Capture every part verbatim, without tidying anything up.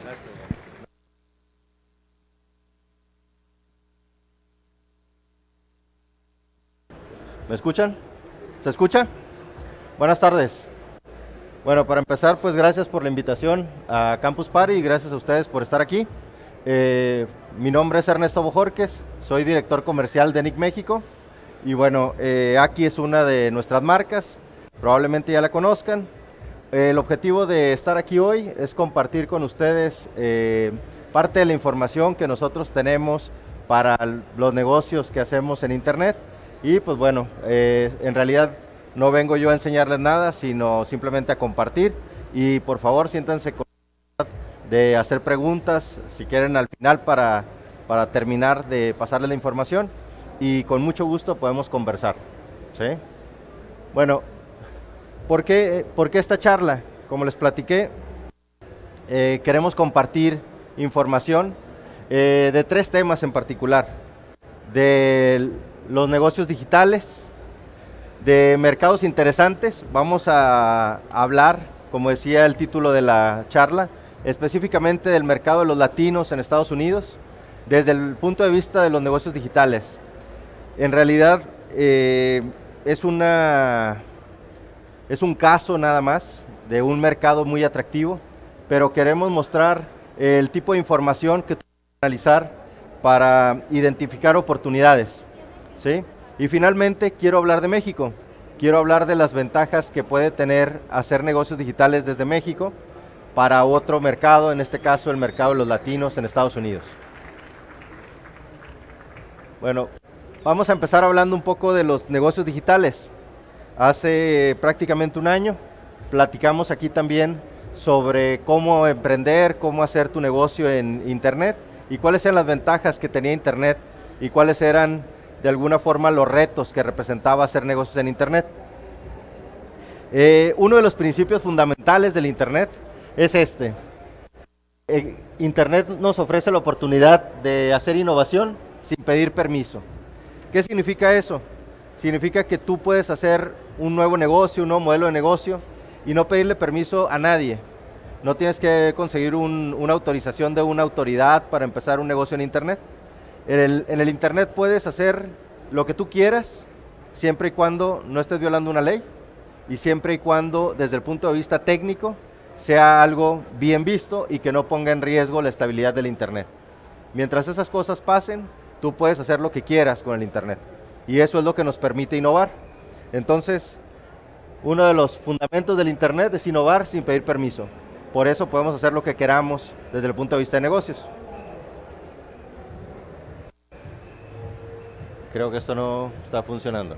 Gracias. ¿Me escuchan? ¿Se escucha? Buenas tardes. Bueno, para empezar, pues gracias por la invitación a Campus Party y gracias a ustedes por estar aquí. Eh, mi nombre es Ernesto Bojorquez, soy director comercial de N I C México y bueno, eh, Aki es una de nuestras marcas, probablemente ya la conozcan. Eh, el objetivo de estar aquí hoy es compartir con ustedes eh, parte de la información que nosotros tenemos para los negocios que hacemos en Internet y pues bueno, eh, en realidad no vengo yo a enseñarles nada, sino simplemente a compartir y por favor siéntanse con de hacer preguntas, si quieren al final para, para terminar de pasarles la información y con mucho gusto podemos conversar. ¿Sí? Bueno, ¿por qué, por qué esta charla? Como les platiqué, eh, queremos compartir información eh, de tres temas en particular, de los negocios digitales, de mercados interesantes. Vamos a hablar, como decía el título de la charla, específicamente del mercado de los latinos en Estados Unidos, desde el punto de vista de los negocios digitales. En realidad eh, es, una, es un caso nada más de un mercado muy atractivo, pero queremos mostrar el tipo de información que tú puedes analizar para identificar oportunidades, ¿sí? Y finalmente quiero hablar de México, quiero hablar de las ventajas que puede tener hacer negocios digitales desde México para otro mercado, en este caso el mercado de los latinos en Estados Unidos. Bueno, vamos a empezar hablando un poco de los negocios digitales. Hace prácticamente un año platicamos aquí también sobre cómo emprender, cómo hacer tu negocio en Internet y cuáles eran las ventajas que tenía Internet y cuáles eran de alguna forma los retos que representaba hacer negocios en Internet. Eh, uno de los principios fundamentales del Internet es este. Eh, Internet nos ofrece la oportunidad de hacer innovación sin pedir permiso. ¿Qué significa eso? Significa que tú puedes hacer un nuevo negocio, un nuevo modelo de negocio y no pedirle permiso a nadie. No tienes que conseguir un, una autorización de una autoridad para empezar un negocio en Internet. En el, en el Internet puedes hacer lo que tú quieras, siempre y cuando no estés violando una ley y siempre y cuando desde el punto de vista técnico sea algo bien visto y que no ponga en riesgo la estabilidad del Internet. Mientras esas cosas pasen, tú puedes hacer lo que quieras con el Internet y eso es lo que nos permite innovar. Entonces, uno de los fundamentos del Internet es innovar sin pedir permiso. Por eso podemos hacer lo que queramos desde el punto de vista de negocios. Creo que esto no está funcionando.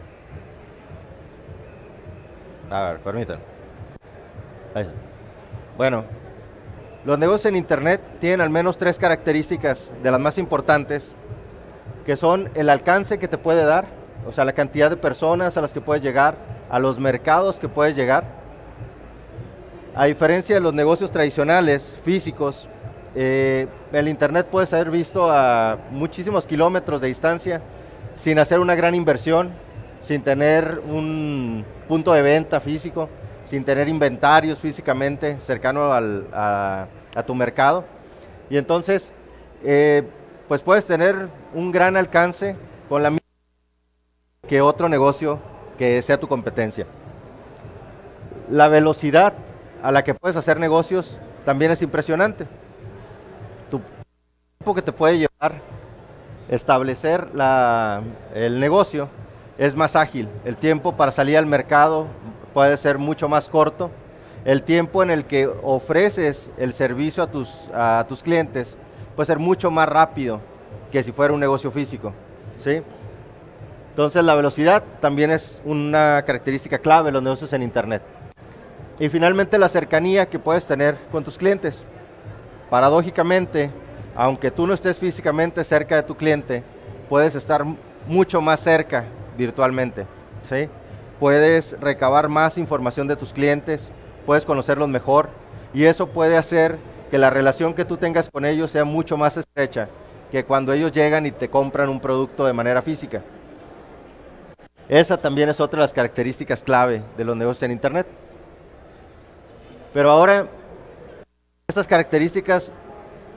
A ver, permítanme. Ahí está. Bueno, los negocios en Internet tienen al menos tres características de las más importantes, que son el alcance que te puede dar, o sea, la cantidad de personas a las que puedes llegar, a los mercados que puedes llegar. A diferencia de los negocios tradicionales, físicos, eh, el Internet puede ser visto a muchísimos kilómetros de distancia, sin hacer una gran inversión, sin tener un punto de venta físico, sin tener inventarios físicamente cercano al, a, a tu mercado. Y entonces, eh, pues puedes tener un gran alcance con la misma que otro negocio que sea tu competencia. La velocidad a la que puedes hacer negocios también es impresionante. Tu tiempo que te puede llevar establecer la, el negocio es más ágil. El tiempo para salir al mercado puede ser mucho más corto. El tiempo en el que ofreces el servicio a tus, a tus clientes puede ser mucho más rápido que si fuera un negocio físico, ¿sí? Entonces la velocidad también es una característica clave de los negocios en Internet. Y finalmente la cercanía que puedes tener con tus clientes. Paradójicamente, aunque tú no estés físicamente cerca de tu cliente, puedes estar mucho más cerca virtualmente, ¿sí? Puedes recabar más información de tus clientes, puedes conocerlos mejor y eso puede hacer que la relación que tú tengas con ellos sea mucho más estrecha que cuando ellos llegan y te compran un producto de manera física. Esa también es otra de las características clave de los negocios en Internet. Pero ahora, estas características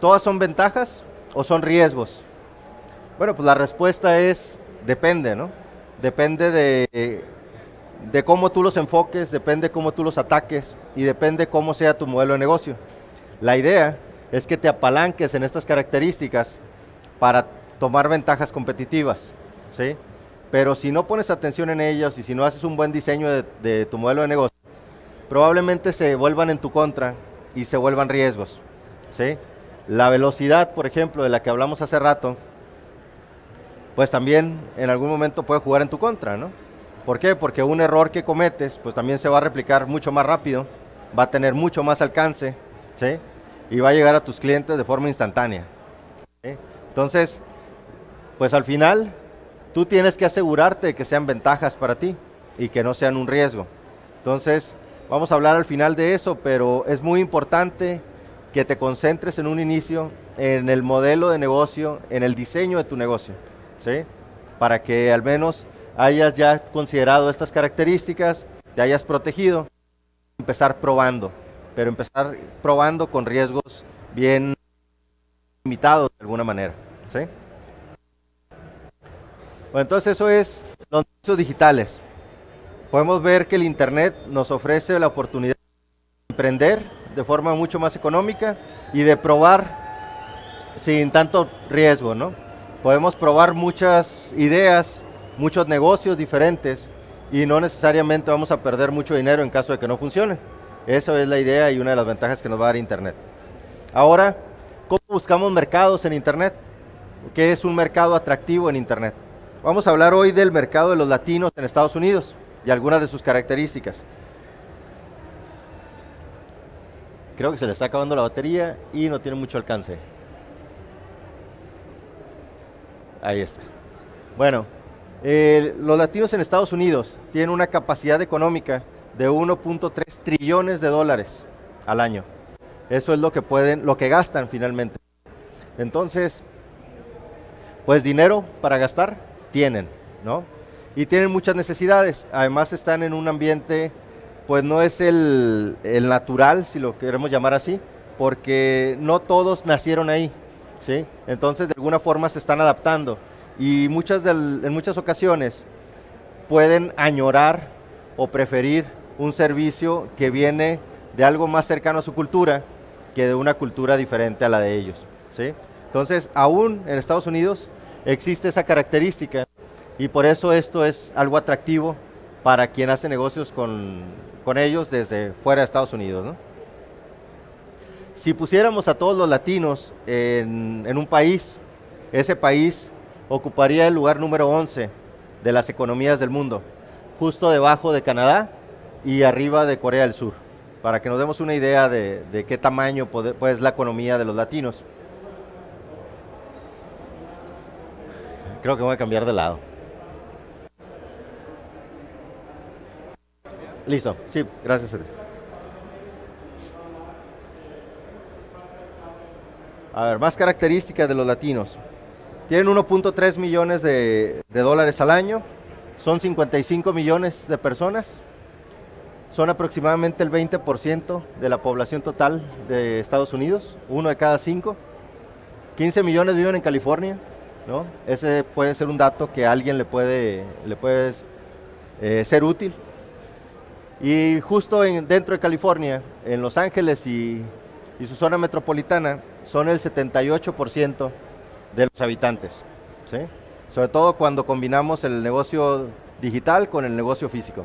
¿Todas son ventajas o son riesgos? Bueno, pues la respuesta es depende, ¿no? Depende de, de cómo tú los enfoques, depende cómo tú los ataques y depende cómo sea tu modelo de negocio. La idea es que te apalanques en estas características para tomar ventajas competitivas, ¿sí? Pero si no pones atención en ellos y si no haces un buen diseño de, de tu modelo de negocio, probablemente se vuelvan en tu contra y se vuelvan riesgos, ¿sí? La velocidad, por ejemplo, de la que hablamos hace rato, pues también en algún momento puede jugar en tu contra, ¿no? ¿Por qué? Porque un error que cometes, pues también se va a replicar mucho más rápido, va a tener mucho más alcance, ¿sí? Y va a llegar a tus clientes de forma instantánea, ¿sí? Entonces, pues al final, tú tienes que asegurarte de que sean ventajas para ti y que no sean un riesgo. Entonces, vamos a hablar al final de eso, pero es muy importante que te concentres en un inicio, en el modelo de negocio, en el diseño de tu negocio, ¿sí? Para que al menos hayas ya considerado estas características, te hayas protegido, empezar probando, pero empezar probando con riesgos bien limitados de alguna manera, ¿sí? Bueno, entonces eso es los negocios digitales. Podemos ver que el Internet nos ofrece la oportunidad de emprender de forma mucho más económica y de probar sin tanto riesgo, ¿no? Podemos probar muchas ideas, muchos negocios diferentes y no necesariamente vamos a perder mucho dinero en caso de que no funcione. Esa es la idea y una de las ventajas que nos va a dar Internet. Ahora, ¿cómo buscamos mercados en Internet? ¿Qué es un mercado atractivo en Internet? Vamos a hablar hoy del mercado de los latinos en Estados Unidos y algunas de sus características. Creo que se le está acabando la batería y no tiene mucho alcance. Ahí está. Bueno, eh, los latinos en Estados Unidos tienen una capacidad económica de uno punto tres trillones de dólares al año. Eso es lo que pueden, lo que gastan finalmente. Entonces, pues dinero para gastar tienen, ¿no? Y tienen muchas necesidades. Además están en un ambiente, pues no es el, el natural, si lo queremos llamar así, porque no todos nacieron ahí, ¿sí? Entonces de alguna forma se están adaptando y muchas del, en muchas ocasiones pueden añorar o preferir un servicio que viene de algo más cercano a su cultura que de una cultura diferente a la de ellos, ¿sí? Entonces, aún en Estados Unidos existe esa característica y por eso esto es algo atractivo para quien hace negocios con, con ellos desde fuera de Estados Unidos, ¿no? Si pusiéramos a todos los latinos en, en un país, ese país ocuparía el lugar número once de las economías del mundo, justo debajo de Canadá y arriba de Corea del Sur, para que nos demos una idea de, de qué tamaño puede, pues, la economía de los latinos. Creo que voy a cambiar de lado. Listo, sí, gracias a ti. A ver, más características de los latinos. Tienen uno punto tres millones de, de dólares al año, son cincuenta y cinco millones de personas, son aproximadamente el veinte por ciento de la población total de Estados Unidos, uno de cada cinco. quince millones viven en California, ¿no? Ese puede ser un dato que a alguien le puede, le puede eh, ser útil. Y justo en, dentro de California, en Los Ángeles y, y su zona metropolitana, son el setenta y ocho por ciento de los habitantes, ¿sí? Sobre todo cuando combinamos el negocio digital con el negocio físico.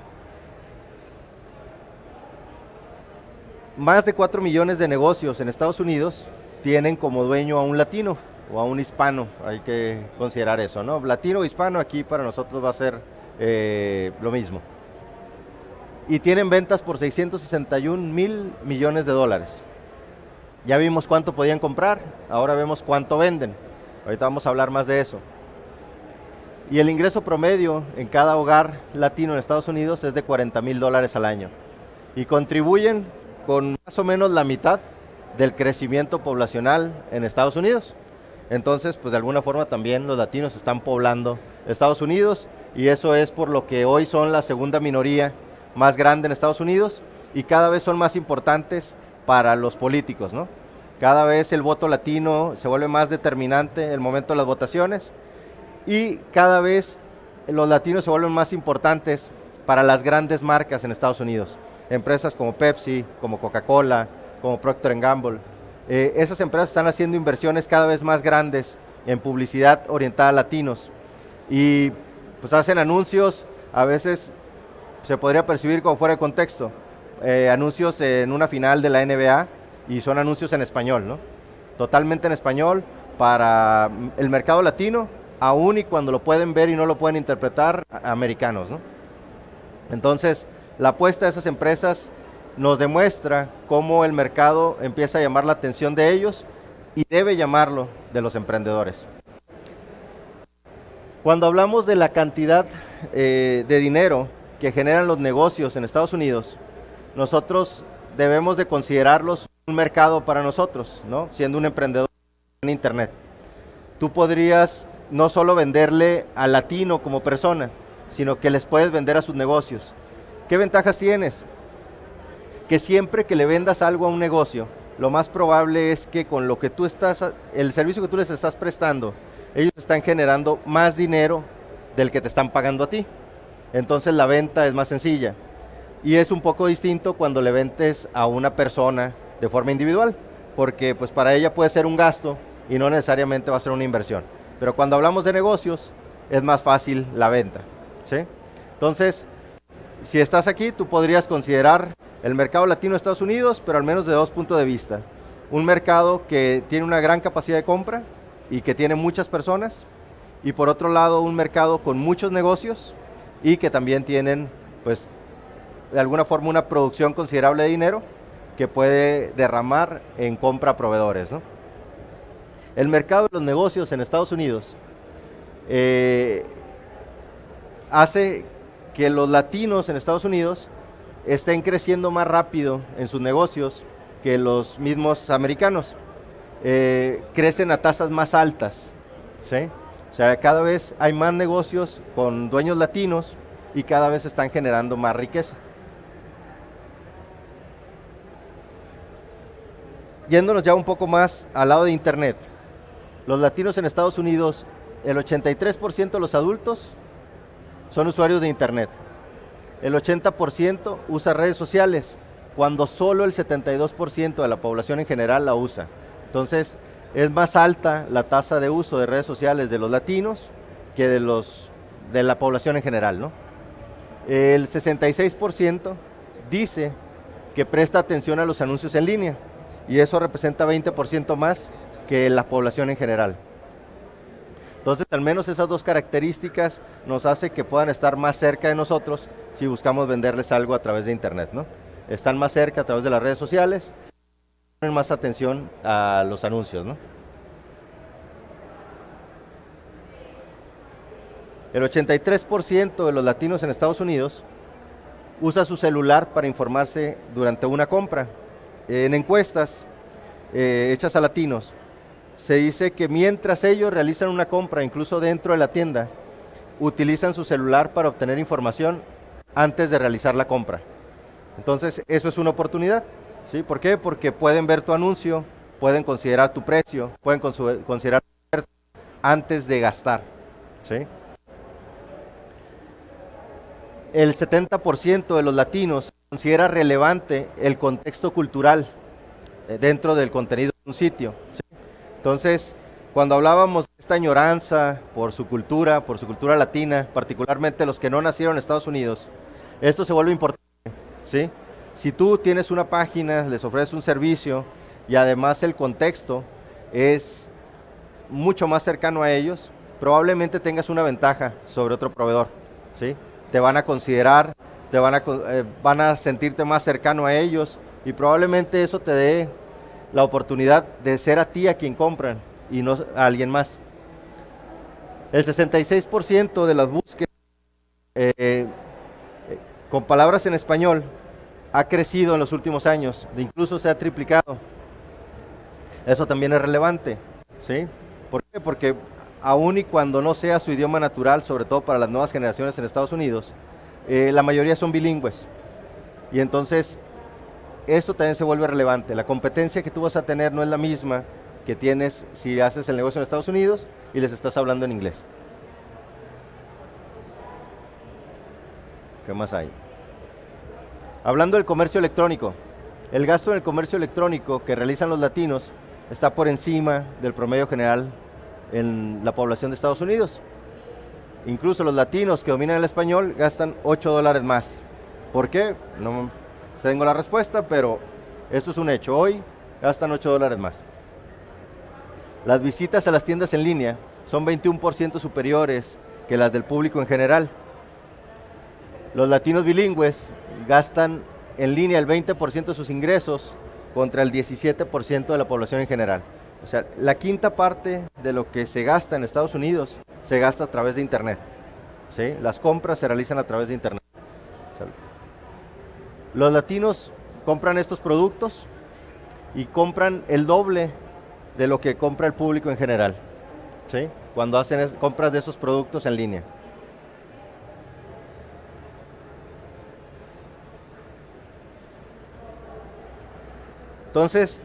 Más de cuatro millones de negocios en Estados Unidos tienen como dueño a un latino o a un hispano, hay que considerar eso, ¿no? Latino o hispano aquí para nosotros va a ser eh, lo mismo. Y tienen ventas por seiscientos sesenta y un mil millones de dólares. Ya vimos cuánto podían comprar, ahora vemos cuánto venden. Ahorita vamos a hablar más de eso. Y el ingreso promedio en cada hogar latino en Estados Unidos es de cuarenta mil dólares al año. Y contribuyen con más o menos la mitad del crecimiento poblacional en Estados Unidos. Entonces, pues de alguna forma también los latinos están poblando Estados Unidos y eso es por lo que hoy son la segunda minoría más grande en Estados Unidos y cada vez son más importantes para los políticos, ¿no? Cada vez el voto latino se vuelve más determinante en el momento de las votaciones y cada vez los latinos se vuelven más importantes para las grandes marcas en Estados Unidos. Empresas como Pepsi, como Coca-Cola, como Procter and Gamble. Eh, esas empresas están haciendo inversiones cada vez más grandes en publicidad orientada a latinos. Y pues hacen anuncios, a veces se podría percibir como fuera de contexto. Eh, anuncios en una final de la N B A y son anuncios en español, ¿no? Totalmente en español para el mercado latino, aún y cuando lo pueden ver y no lo pueden interpretar americanos, ¿no? Entonces, la apuesta de esas empresas nos demuestra cómo el mercado empieza a llamar la atención de ellos y debe llamarlo de los emprendedores. Cuando hablamos de la cantidad eh, de dinero que generan los negocios en Estados Unidos, nosotros debemos de considerarlos un mercado para nosotros, ¿no? Siendo un emprendedor en internet. Tú podrías no solo venderle al latino como persona, sino que les puedes vender a sus negocios. ¿Qué ventajas tienes? Que siempre que le vendas algo a un negocio, lo más probable es que con lo que tú estás, el servicio que tú les estás prestando, ellos están generando más dinero del que te están pagando a ti. Entonces la venta es más sencilla. Y es un poco distinto cuando le vendes a una persona de forma individual, porque pues para ella puede ser un gasto y no necesariamente va a ser una inversión. Pero cuando hablamos de negocios, es más fácil la venta, ¿sí? Entonces, si estás aquí, tú podrías considerar el mercado latino de Estados Unidos, pero al menos de dos puntos de vista. Un mercado que tiene una gran capacidad de compra y que tiene muchas personas, y por otro lado, un mercado con muchos negocios y que también tienen, pues, de alguna forma una producción considerable de dinero que puede derramar en compra a proveedores, ¿no? El mercado de los negocios en Estados Unidos eh, hace que los latinos en Estados Unidos estén creciendo más rápido en sus negocios que los mismos americanos. Eh, crecen a tasas más altas, ¿sí? O sea, cada vez hay más negocios con dueños latinos y cada vez están generando más riqueza. Yéndonos ya un poco más al lado de internet, los latinos en Estados Unidos, el ochenta y tres por ciento de los adultos son usuarios de internet. El ochenta por ciento usa redes sociales, cuando solo el setenta y dos por ciento de la población en general la usa. Entonces, es más alta la tasa de uso de redes sociales de los latinos que de, los, de la población en general, ¿no? El sesenta y seis por ciento dice que presta atención a los anuncios en línea, y eso representa veinte por ciento más que la población en general. Entonces, al menos esas dos características nos hace que puedan estar más cerca de nosotros si buscamos venderles algo a través de internet, ¿no? Están más cerca a través de las redes sociales, ponen más atención a los anuncios, ¿no? El ochenta y tres por ciento de los latinos en Estados Unidos usa su celular para informarse durante una compra. En encuestas eh, hechas a latinos, se dice que mientras ellos realizan una compra, incluso dentro de la tienda, utilizan su celular para obtener información antes de realizar la compra. Entonces, eso es una oportunidad, ¿sí? ¿Por qué? Porque pueden ver tu anuncio, pueden considerar tu precio, pueden considerar tu oferta antes de gastar, ¿sí? El setenta por ciento de los latinos considera relevante el contexto cultural eh, dentro del contenido de un sitio, ¿sí? Entonces, cuando hablábamos de esta añoranza por su cultura, por su cultura latina, particularmente los que no nacieron en Estados Unidos, esto se vuelve importante, ¿sí? Si tú tienes una página, les ofreces un servicio y además el contexto es mucho más cercano a ellos, probablemente tengas una ventaja sobre otro proveedor, ¿sí? Te van a considerar, te van a, eh, van a sentirte más cercano a ellos y probablemente eso te dé la oportunidad de ser a ti a quien compran y no a alguien más. El sesenta y seis por ciento de las búsquedas eh, eh, con palabras en español ha crecido en los últimos años, incluso se ha triplicado. Eso también es relevante, ¿sí? ¿Por qué? Porque aun y cuando no sea su idioma natural, sobre todo para las nuevas generaciones en Estados Unidos, eh, la mayoría son bilingües. Y entonces esto también se vuelve relevante. La competencia que tú vas a tener no es la misma que tienes si haces el negocio en Estados Unidos y les estás hablando en inglés. ¿Qué más hay? Hablando del comercio electrónico, el gasto en el comercio electrónico que realizan los latinos está por encima del promedio general en la población de Estados Unidos. Incluso los latinos que dominan el español gastan ocho dólares más. ¿Por qué? No tengo la respuesta, pero esto es un hecho. Hoy gastan ocho dólares más. Las visitas a las tiendas en línea son veintiuno por ciento superiores que las del público en general. Los latinos bilingües gastan en línea el veinte por ciento de sus ingresos contra el diecisiete por ciento de la población en general. O sea, la quinta parte de lo que se gasta en Estados Unidos se gasta a través de Internet. ¿Sí? Las compras se realizan a través de Internet. O sea, los latinos compran estos productos y compran el doble de lo que compra el público en general. ¿Sí? Cuando hacen es, compras de esos productos en línea. Entonces,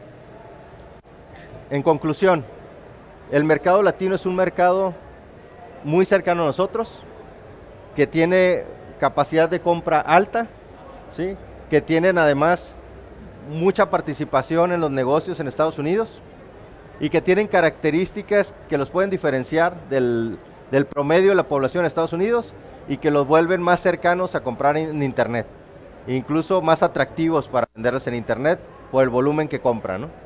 en conclusión, el mercado latino es un mercado muy cercano a nosotros, que tiene capacidad de compra alta, ¿sí? Que tienen además mucha participación en los negocios en Estados Unidos y que tienen características que los pueden diferenciar del, del promedio de la población de Estados Unidos y que los vuelven más cercanos a comprar en, en Internet, e incluso más atractivos para venderlos en Internet por el volumen que compran, ¿no?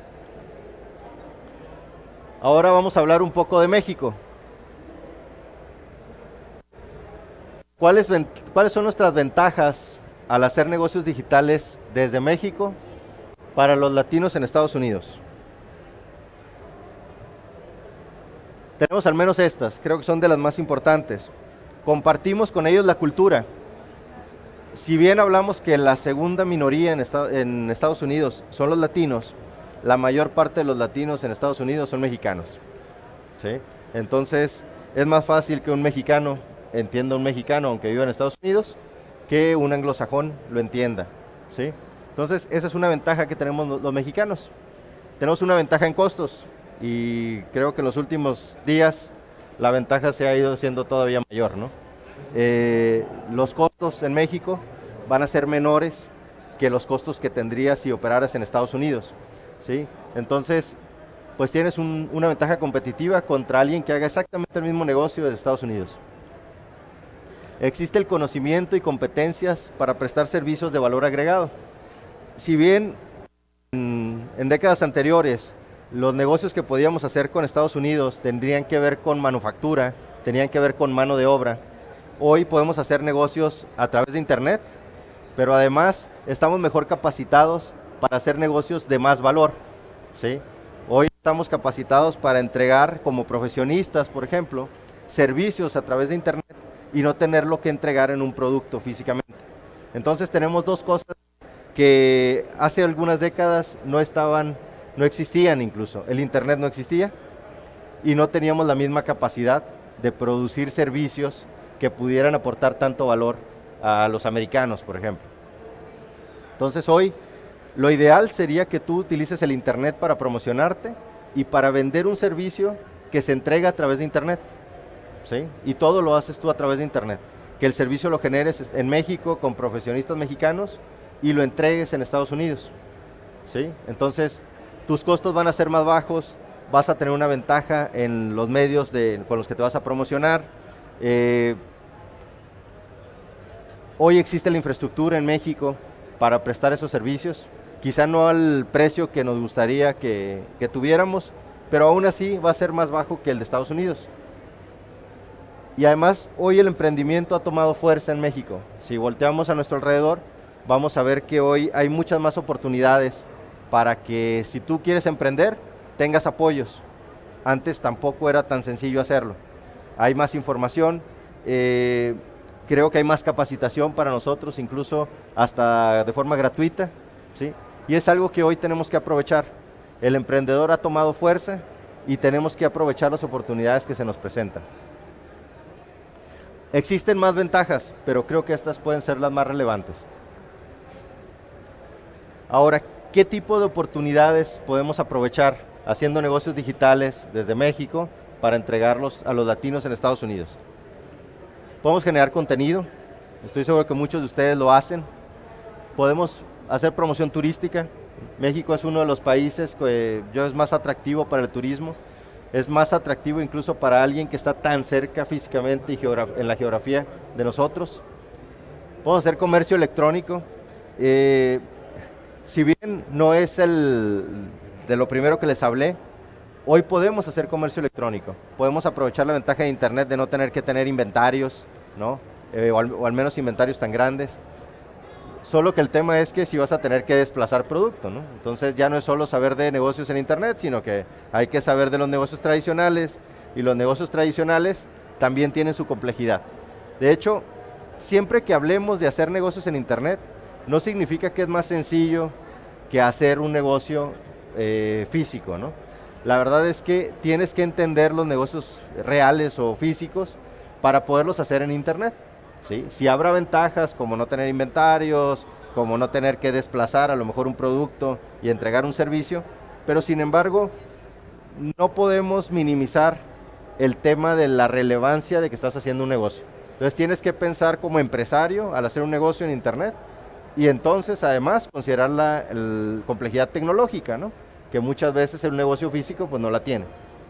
Ahora vamos a hablar un poco de México. ¿Cuáles, ¿Cuáles son nuestras ventajas al hacer negocios digitales desde México para los latinos en Estados Unidos? Tenemos al menos estas, creo que son de las más importantes. Compartimos con ellos la cultura. Si bien hablamos que la segunda minoría en, esta, en Estados Unidos son los latinos, la mayor parte de los latinos en Estados Unidos son mexicanos, ¿sí? Entonces, es más fácil que un mexicano entienda un mexicano, aunque viva en Estados Unidos, que un anglosajón lo entienda, ¿sí? Entonces, esa es una ventaja que tenemos los, los mexicanos. Tenemos una ventaja en costos, y creo que en los últimos días la ventaja se ha ido siendo todavía mayor, ¿no? Eh, los costos en México van a ser menores que los costos que tendrías si operaras en Estados Unidos, ¿sí? Entonces, pues tienes un, una ventaja competitiva contra alguien que haga exactamente el mismo negocio desde Estados Unidos. Existe el conocimiento y competencias para prestar servicios de valor agregado. Si bien en, en décadas anteriores los negocios que podíamos hacer con Estados Unidos tendrían que ver con manufactura, tenían que ver con mano de obra, hoy podemos hacer negocios a través de Internet, pero además estamos mejor capacitados para hacer negocios de más valor, ¿sí? Hoy estamos capacitados para entregar como profesionistas, por ejemplo, servicios a través de Internet y no tenerlo que entregar en un producto físicamente. Entonces tenemos dos cosas que hace algunas décadas no estaban, no existían incluso. El Internet no existía y no teníamos la misma capacidad de producir servicios que pudieran aportar tanto valor a los americanos, por ejemplo. Entonces hoy lo ideal sería que tú utilices el Internet para promocionarte y para vender un servicio que se entrega a través de Internet, ¿sí? Y todo lo haces tú a través de Internet. Que el servicio lo generes en México con profesionistas mexicanos y lo entregues en Estados Unidos, ¿sí? Entonces tus costos van a ser más bajos, vas a tener una ventaja en los medios de, con los que te vas a promocionar. Eh, hoy existe la infraestructura en México para prestar esos servicios, quizá no al precio que nos gustaría que, que tuviéramos, pero aún así va a ser más bajo que el de Estados Unidos. Y además, hoy el emprendimiento ha tomado fuerza en México. Si volteamos a nuestro alrededor, vamos a ver que hoy hay muchas más oportunidades para que si tú quieres emprender, tengas apoyos. Antes tampoco era tan sencillo hacerlo. Hay más información, eh, creo que hay más capacitación para nosotros, incluso hasta de forma gratuita, ¿sí? Y es algo que hoy tenemos que aprovechar. El emprendedor ha tomado fuerza y tenemos que aprovechar las oportunidades que se nos presentan. Existen más ventajas, pero creo que estas pueden ser las más relevantes. Ahora, ¿qué tipo de oportunidades podemos aprovechar haciendo negocios digitales desde México para entregarlos a los latinos en Estados Unidos? Podemos generar contenido, estoy seguro que muchos de ustedes lo hacen. Podemos hacer promoción turística. México es uno de los países que yo es más atractivo para el turismo, es más atractivo incluso para alguien que está tan cerca físicamente y en la geografía de nosotros. Podemos hacer comercio electrónico. Eh, si bien no es el de lo primero que les hablé, hoy podemos hacer comercio electrónico. Podemos aprovechar la ventaja de internet de no tener que tener inventarios, ¿no? Eh, o, al, o al menos inventarios tan grandes. Solo que el tema es que si vas a tener que desplazar producto, ¿no? Entonces ya no es solo saber de negocios en internet, sino que hay que saber de los negocios tradicionales, y los negocios tradicionales también tienen su complejidad. De hecho, siempre que hablemos de hacer negocios en internet, no significa que es más sencillo que hacer un negocio eh, físico, ¿no? La verdad es que tienes que entender los negocios reales o físicos para poderlos hacer en internet. ¿Sí? Si habrá ventajas como no tener inventarios, como no tener que desplazar a lo mejor un producto y entregar un servicio, pero sin embargo no podemos minimizar el tema de la relevancia de que estás haciendo un negocio. Entonces tienes que pensar como empresario al hacer un negocio en internet y entonces además considerar la el, complejidad tecnológica, ¿no? Que muchas veces el negocio físico pues no la tiene.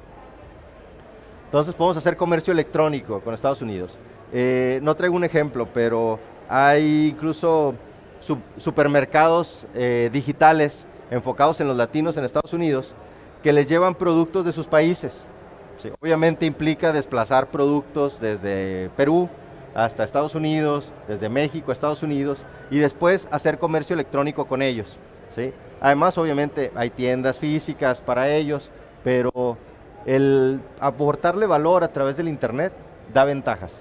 Entonces podemos hacer comercio electrónico con Estados Unidos. Eh, no traigo un ejemplo, pero hay incluso sub, supermercados eh, digitales enfocados en los latinos en Estados Unidos que les llevan productos de sus países. Sí, obviamente implica desplazar productos desde Perú hasta Estados Unidos, desde México a Estados Unidos, y después hacer comercio electrónico con ellos. ¿Sí? Además, obviamente, hay tiendas físicas para ellos, pero el aportarle valor a través del internet da ventajas.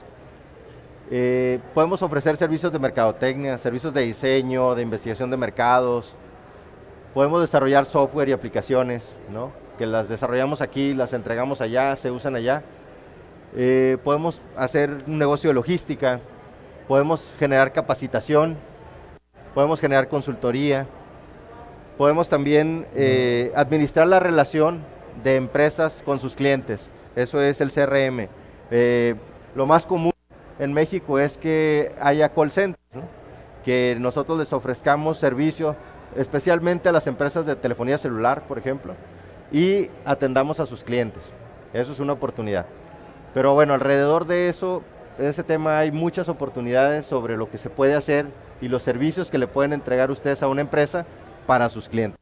Eh, podemos ofrecer servicios de mercadotecnia, servicios de diseño, de investigación de mercados. Podemos desarrollar software y aplicaciones, ¿no? Que las desarrollamos aquí, las entregamos allá, se usan allá. Eh, podemos hacer un negocio de logística, podemos generar capacitación, podemos generar consultoría, podemos también eh, administrar la relación de empresas con sus clientes. Eso es el C R M. Eh, lo más común en México es que haya call centers, ¿no? Que nosotros les ofrezcamos servicio, especialmente a las empresas de telefonía celular, por ejemplo, y atendamos a sus clientes. Eso es una oportunidad. Pero bueno, alrededor de eso, en ese tema hay muchas oportunidades sobre lo que se puede hacer y los servicios que le pueden entregar ustedes a una empresa para sus clientes.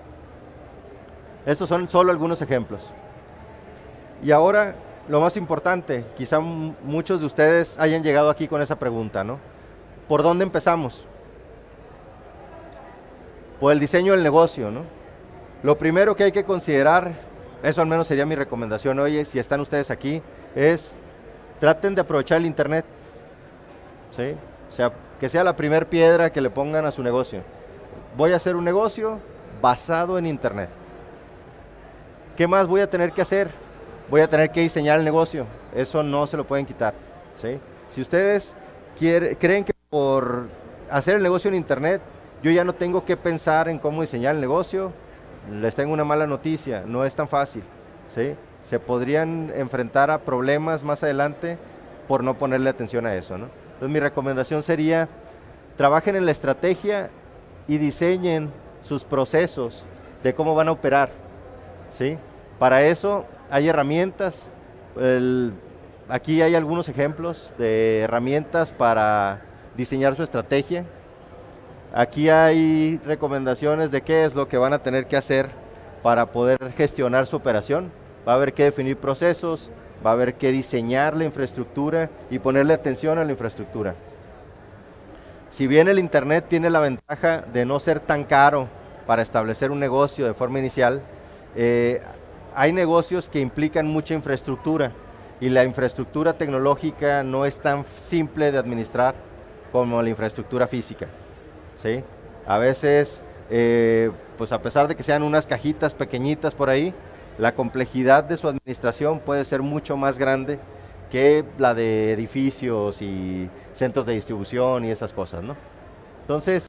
Estos son solo algunos ejemplos. Y ahora, lo más importante, quizá muchos de ustedes hayan llegado aquí con esa pregunta, ¿no? ¿Por dónde empezamos? Por el diseño del negocio, ¿no? Lo primero que hay que considerar, eso al menos sería mi recomendación hoy, si están ustedes aquí, es traten de aprovechar el internet, ¿sí? O sea, que sea la primer piedra que le pongan a su negocio. Voy a hacer un negocio basado en internet. ¿Qué más voy a tener que hacer? Voy a tener que diseñar el negocio, eso no se lo pueden quitar, ¿sí? Si ustedes quiere, creen que por hacer el negocio en internet, yo ya no tengo que pensar en cómo diseñar el negocio, les tengo una mala noticia, no es tan fácil, ¿sí? Se podrían enfrentar a problemas más adelante por no ponerle atención a eso, ¿no? Entonces mi recomendación sería, trabajen en la estrategia y diseñen sus procesos de cómo van a operar, ¿sí? Para eso hay herramientas, el, aquí hay algunos ejemplos de herramientas para diseñar su estrategia. Aquí hay recomendaciones de qué es lo que van a tener que hacer para poder gestionar su operación. Va a haber que definir procesos, va a haber que diseñar la infraestructura y ponerle atención a la infraestructura. Si bien el internet tiene la ventaja de no ser tan caro para establecer un negocio de forma inicial, eh, hay negocios que implican mucha infraestructura y la infraestructura tecnológica no es tan simple de administrar como la infraestructura física, ¿sí? A veces, eh, pues a pesar de que sean unas cajitas pequeñitas por ahí, la complejidad de su administración puede ser mucho más grande que la de edificios y centros de distribución y esas cosas, ¿no? Entonces,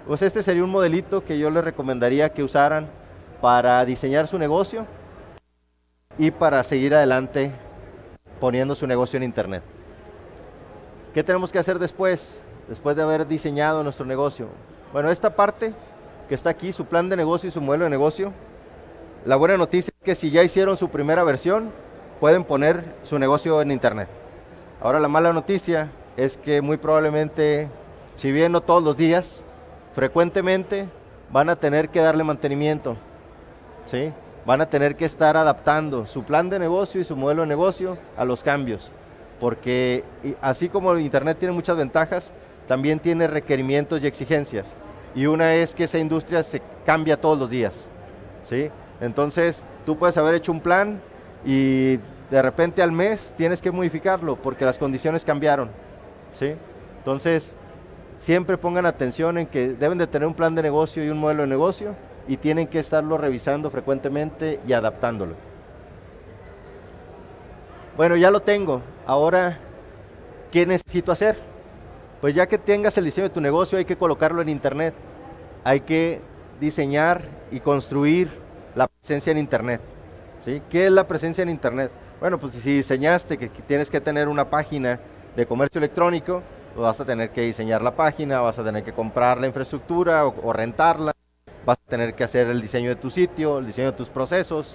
Pues este sería un modelito que yo les recomendaría que usaran para diseñar su negocio y para seguir adelante poniendo su negocio en internet. ¿Qué tenemos que hacer después? Después de haber diseñado nuestro negocio. Bueno, esta parte que está aquí, su plan de negocio y su modelo de negocio, la buena noticia es que si ya hicieron su primera versión, pueden poner su negocio en internet. Ahora la mala noticia es que muy probablemente, si bien no todos los días, frecuentemente van a tener que darle mantenimiento, ¿sí? Van a tener que estar adaptando su plan de negocio y su modelo de negocio a los cambios, porque así como internet tiene muchas ventajas, también tiene requerimientos y exigencias, y una es que esa industria se cambia todos los días, ¿sí? Entonces tú puedes haber hecho un plan y de repente al mes tienes que modificarlo porque las condiciones cambiaron, ¿sí? Entonces siempre pongan atención en que deben de tener un plan de negocio y un modelo de negocio y tienen que estarlo revisando frecuentemente y adaptándolo. Bueno, ya lo tengo. Ahora, ¿qué necesito hacer? Pues ya que tengas el diseño de tu negocio, hay que colocarlo en internet. Hay que diseñar y construir la presencia en internet, ¿sí? ¿Qué es la presencia en internet? Bueno, pues si diseñaste que tienes que tener una página de comercio electrónico, pues vas a tener que diseñar la página, vas a tener que comprar la infraestructura o, o rentarla, vas a tener que hacer el diseño de tu sitio, el diseño de tus procesos,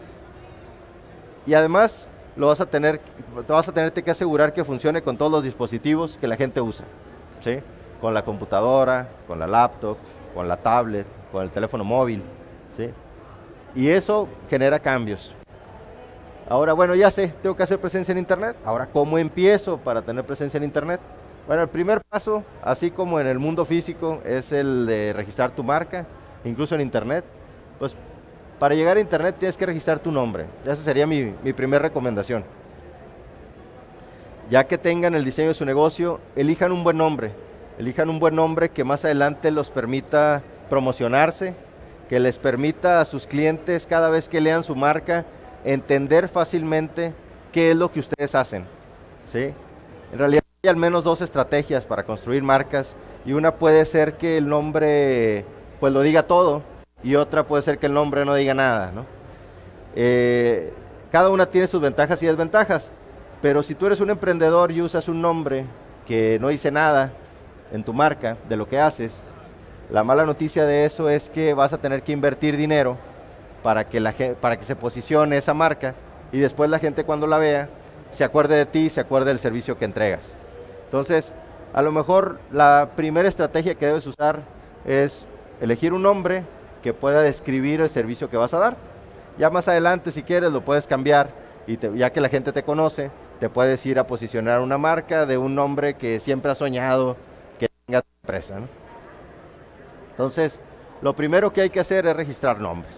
y además lo vas a tener, te vas a tener que asegurar que funcione con todos los dispositivos que la gente usa, ¿sí? Con la computadora, con la laptop, con la tablet, con el teléfono móvil, ¿sí? Y eso genera cambios. Ahora, bueno, ya sé, tengo que hacer presencia en internet. Ahora, ¿cómo empiezo para tener presencia en internet? Bueno, el primer paso, así como en el mundo físico, es el de registrar tu marca, incluso en internet. Pues para llegar a internet tienes que registrar tu nombre. Esa sería mi, mi primera recomendación. Ya que tengan el diseño de su negocio, elijan un buen nombre. Elijan un buen nombre que más adelante los permita promocionarse, que les permita a sus clientes, cada vez que lean su marca, entender fácilmente qué es lo que ustedes hacen, ¿sí? En realidad hay al menos dos estrategias para construir marcas, y una puede ser que el nombre pues lo diga todo, y otra puede ser que el nombre no diga nada, ¿no? Eh, cada una tiene sus ventajas y desventajas, pero si tú eres un emprendedor y usas un nombre que no dice nada en tu marca de lo que haces, la mala noticia de eso es que vas a tener que invertir dinero para que, la, para que se posicione esa marca, y después la gente cuando la vea se acuerde de ti, se acuerde del servicio que entregas. Entonces, a lo mejor la primera estrategia que debes usar es elegir un nombre que pueda describir el servicio que vas a dar. Ya más adelante, si quieres, lo puedes cambiar, y te, ya que la gente te conoce, te puedes ir a posicionar una marca de un nombre que siempre has soñado que tenga tu empresa, ¿no? Entonces, lo primero que hay que hacer es registrar nombres.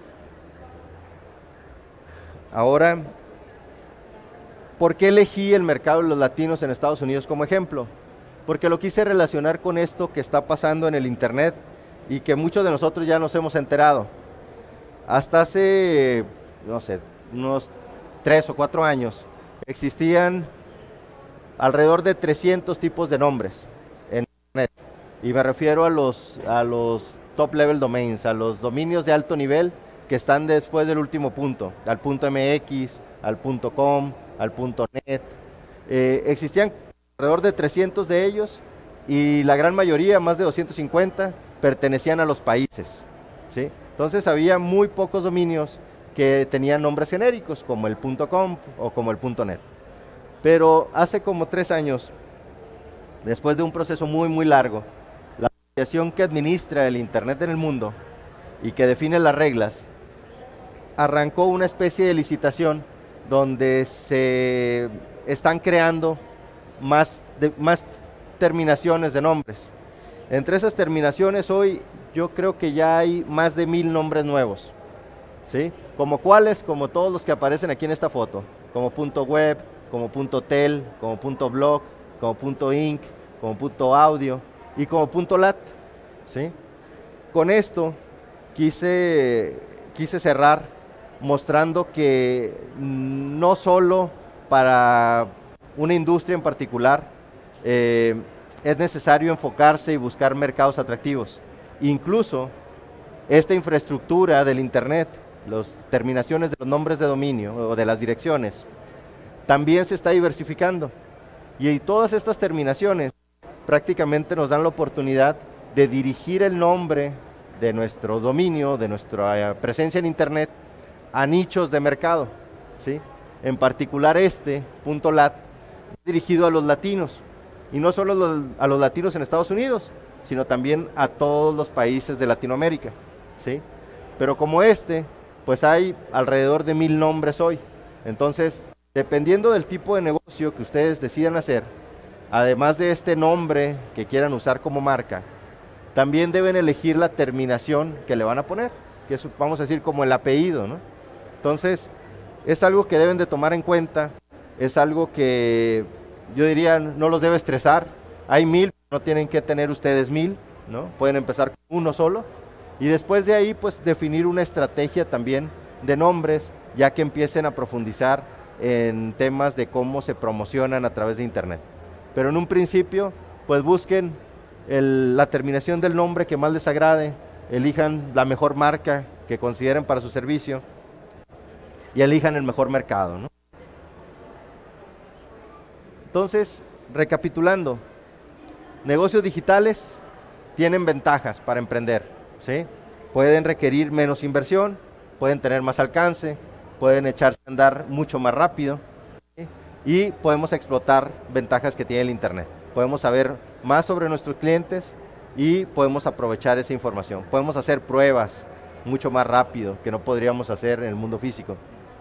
Ahora, ¿por qué elegí el mercado de los latinos en Estados Unidos como ejemplo? Porque lo quise relacionar con esto que está pasando en el internet y que muchos de nosotros ya nos hemos enterado. Hasta hace, no sé, unos tres o cuatro años, existían alrededor de trescientos tipos de nombres en internet. Y me refiero a los, a los top level domains, a los dominios de alto nivel que están después del último punto, al punto .mx, al punto .com, al punto .net. Eh, existían alrededor de trescientos de ellos, y la gran mayoría, más de doscientos cincuenta, pertenecían a los países, ¿sí? Entonces había muy pocos dominios que tenían nombres genéricos, como el punto .com o como el punto .net. Pero hace como tres años, después de un proceso muy muy largo, la asociación que administra el internet en el mundo y que define las reglas, arrancó una especie de licitación donde se están creando más, de, más terminaciones de nombres. Entre esas terminaciones hoy yo creo que ya hay más de mil nombres nuevos, ¿sí? ¿Como cuáles? Como todos los que aparecen aquí en esta foto, como punto web, como punto tel, como punto blog, como punto inc, como punto audio y como punto lat, ¿sí? Con esto quise, quise cerrar mostrando que no solo para una industria en particular, eh, es necesario enfocarse y buscar mercados atractivos. Incluso esta infraestructura del Internet, las terminaciones de los nombres de dominio o de las direcciones, también se está diversificando. Y todas estas terminaciones prácticamente nos dan la oportunidad de dirigir el nombre de nuestro dominio, de nuestra presencia en Internet, a nichos de mercado, ¿sí? En particular este, .lat, dirigido a los latinos, y no solo los, a los latinos en Estados Unidos, sino también a todos los países de Latinoamérica, ¿sí? Pero como este, pues hay alrededor de mil nombres hoy. Entonces, dependiendo del tipo de negocio que ustedes decidan hacer, además de este nombre que quieran usar como marca, también deben elegir la terminación que le van a poner, que es, vamos a decir, como el apellido, ¿no? Entonces, es algo que deben de tomar en cuenta, es algo que yo diría no los debe estresar. Hay mil, no tienen que tener ustedes mil, ¿no? Pueden empezar con uno solo, y después de ahí, pues, definir una estrategia también de nombres, ya que empiecen a profundizar en temas de cómo se promocionan a través de Internet. Pero en un principio, pues busquen el, la terminación del nombre que más les agrade, elijan la mejor marca que consideren para su servicio y elijan el mejor mercado, ¿no? Entonces, recapitulando, negocios digitales tienen ventajas para emprender, ¿sí? Pueden requerir menos inversión, pueden tener más alcance, pueden echarse a andar mucho más rápido, ¿sí? Y podemos explotar ventajas que tiene el Internet. Podemos saber más sobre nuestros clientes y podemos aprovechar esa información. Podemos hacer pruebas mucho más rápido que no podríamos hacer en el mundo físico.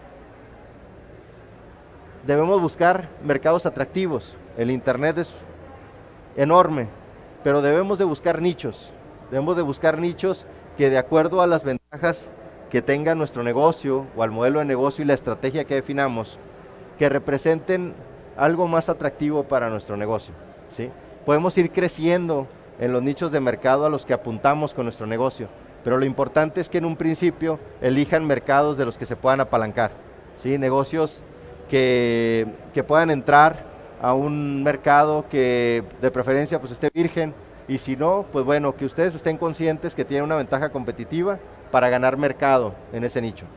Debemos buscar mercados atractivos. El Internet es enorme, pero debemos de buscar nichos. Debemos de buscar nichos que, de acuerdo a las ventajas que tenga nuestro negocio o al modelo de negocio y la estrategia que definamos, que representen algo más atractivo para nuestro negocio, ¿sí? Podemos ir creciendo en los nichos de mercado a los que apuntamos con nuestro negocio, pero lo importante es que en un principio elijan mercados de los que se puedan apalancar, ¿sí? Negocios que, que puedan entrar a un mercado que de preferencia pues esté virgen, y si no, pues bueno, que ustedes estén conscientes que tienen una ventaja competitiva para ganar mercado en ese nicho.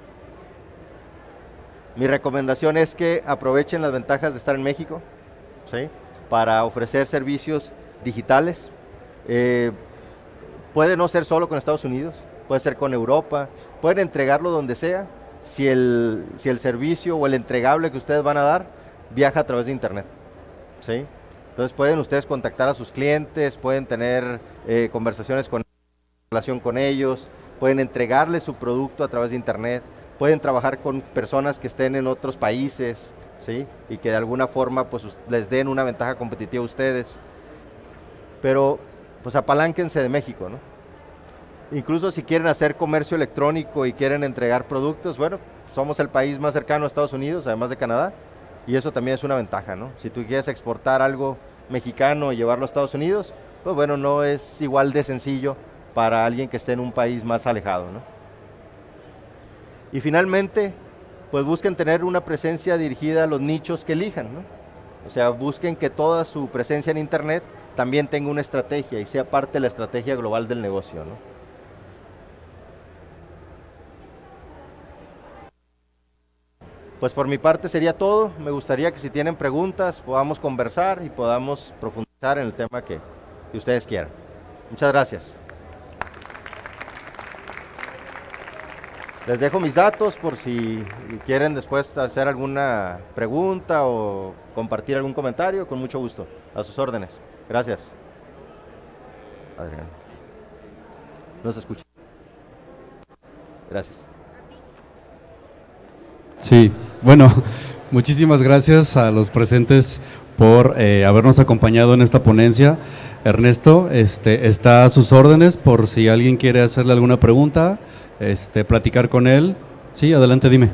Mi recomendación es que aprovechen las ventajas de estar en México, ¿sí? Para ofrecer servicios digitales. Eh, puede no ser solo con Estados Unidos, puede ser con Europa, pueden entregarlo donde sea, si el, si el servicio o el entregable que ustedes van a dar viaja a través de Internet, ¿sí? Entonces pueden ustedes contactar a sus clientes, pueden tener eh, conversaciones con relación con ellos, pueden entregarles su producto a través de Internet, pueden trabajar con personas que estén en otros países, ¿sí? Y que de alguna forma pues les den una ventaja competitiva a ustedes. Pero pues apalánquense de México, ¿no? Incluso si quieren hacer comercio electrónico y quieren entregar productos, bueno, somos el país más cercano a Estados Unidos, además de Canadá, y eso también es una ventaja, ¿no? Si tú quieres exportar algo mexicano y llevarlo a Estados Unidos, pues bueno, no es igual de sencillo para alguien que esté en un país más alejado, ¿no? Y finalmente, pues busquen tener una presencia dirigida a los nichos que elijan, ¿no? O sea, busquen que toda su presencia en Internet también tenga una estrategia y sea parte de la estrategia global del negocio, ¿no? Pues por mi parte sería todo. Me gustaría que si tienen preguntas podamos conversar y podamos profundizar en el tema que, que ustedes quieran. Muchas gracias. Les dejo mis datos por si quieren después hacer alguna pregunta o compartir algún comentario, con mucho gusto. A sus órdenes. Gracias. Adrián. No se escucha. Gracias. Sí, bueno, muchísimas gracias a los presentes por eh, habernos acompañado en esta ponencia. Ernesto, este, está a sus órdenes por si alguien quiere hacerle alguna pregunta, este, platicar con él. Sí, adelante, dime.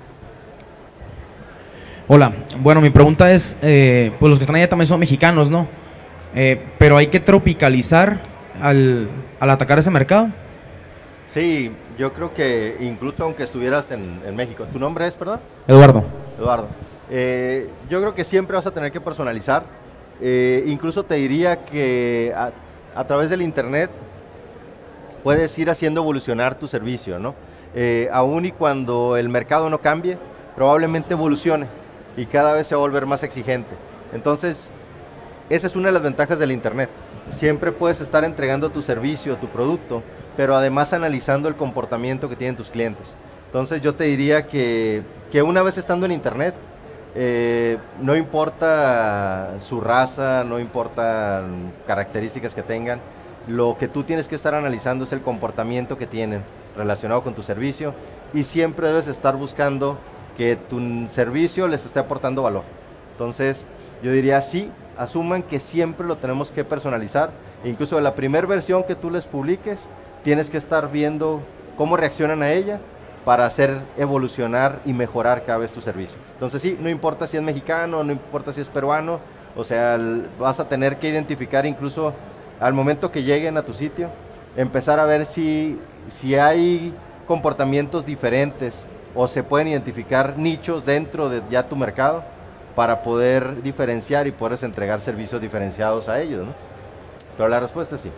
Hola, bueno, mi pregunta es, eh, pues los que están allá también son mexicanos, ¿no? Eh, pero hay que tropicalizar al, al atacar ese mercado. Sí, yo creo que incluso aunque estuvieras en, en México. ¿Tu nombre es, perdón? Eduardo. Eduardo. Eh, yo creo que siempre vas a tener que personalizar Eh, incluso te diría que a, a través del Internet puedes ir haciendo evolucionar tu servicio, ¿no? Eh, aún y cuando el mercado no cambie, probablemente evolucione y cada vez se va a volver más exigente. Entonces, esa es una de las ventajas del Internet. Siempre puedes estar entregando tu servicio, tu producto, pero además analizando el comportamiento que tienen tus clientes. Entonces, yo te diría que, que una vez estando en Internet, eh, no importa su raza, no importa características que tengan, lo que tú tienes que estar analizando es el comportamiento que tienen relacionado con tu servicio y siempre debes estar buscando que tu servicio les esté aportando valor. Entonces, yo diría sí, asuman que siempre lo tenemos que personalizar. Incluso en la primera versión que tú les publiques, tienes que estar viendo cómo reaccionan a ella para hacer evolucionar y mejorar cada vez tu servicio. Entonces sí, no importa si es mexicano, no importa si es peruano, o sea, vas a tener que identificar incluso al momento que lleguen a tu sitio, empezar a ver si, si hay comportamientos diferentes o se pueden identificar nichos dentro de ya tu mercado para poder diferenciar y poder entregar servicios diferenciados a ellos, ¿no? Pero la respuesta es sí.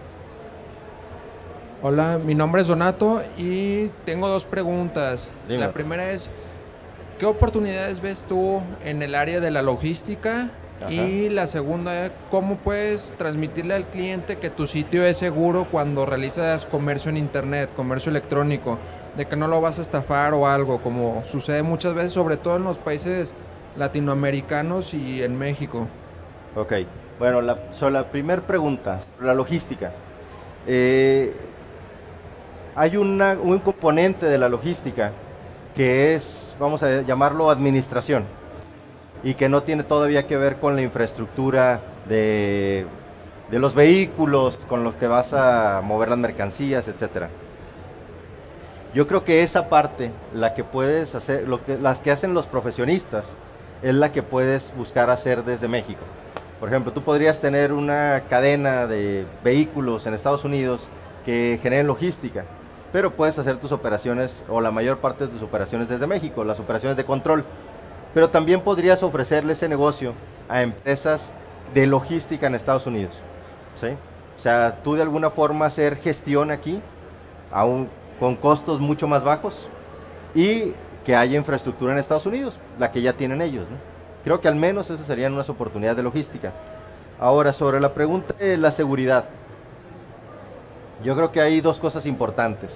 Hola, mi nombre es Donato y tengo dos preguntas. Dime. La primera es, ¿qué oportunidades ves tú en el área de la logística? Ajá. Y la segunda, ¿cómo puedes transmitirle al cliente que tu sitio es seguro cuando realizas comercio en internet, comercio electrónico, de que no lo vas a estafar o algo, como sucede muchas veces, sobre todo en los países latinoamericanos y en México? Ok, bueno, la, sobre la primera pregunta, la logística. Eh, hay una, un componente de la logística que es, vamos a llamarlo administración, y que no tiene todavía que ver con la infraestructura de, de los vehículos, con los que vas a mover las mercancías, etcétera. Yo creo que esa parte, la que puedes hacer, lo que, las que hacen los profesionistas, es la que puedes buscar hacer desde México. Por ejemplo, tú podrías tener una cadena de vehículos en Estados Unidos que generen logística, pero puedes hacer tus operaciones, o la mayor parte de tus operaciones desde México, las operaciones de control. Pero también podrías ofrecerle ese negocio a empresas de logística en Estados Unidos, ¿sí? O sea, tú de alguna forma hacer gestión aquí, aún con costos mucho más bajos, y que haya infraestructura en Estados Unidos, la que ya tienen ellos, ¿no? Creo que al menos esas serían unas oportunidades de logística. Ahora, sobre la pregunta de la seguridad, yo creo que hay dos cosas importantes.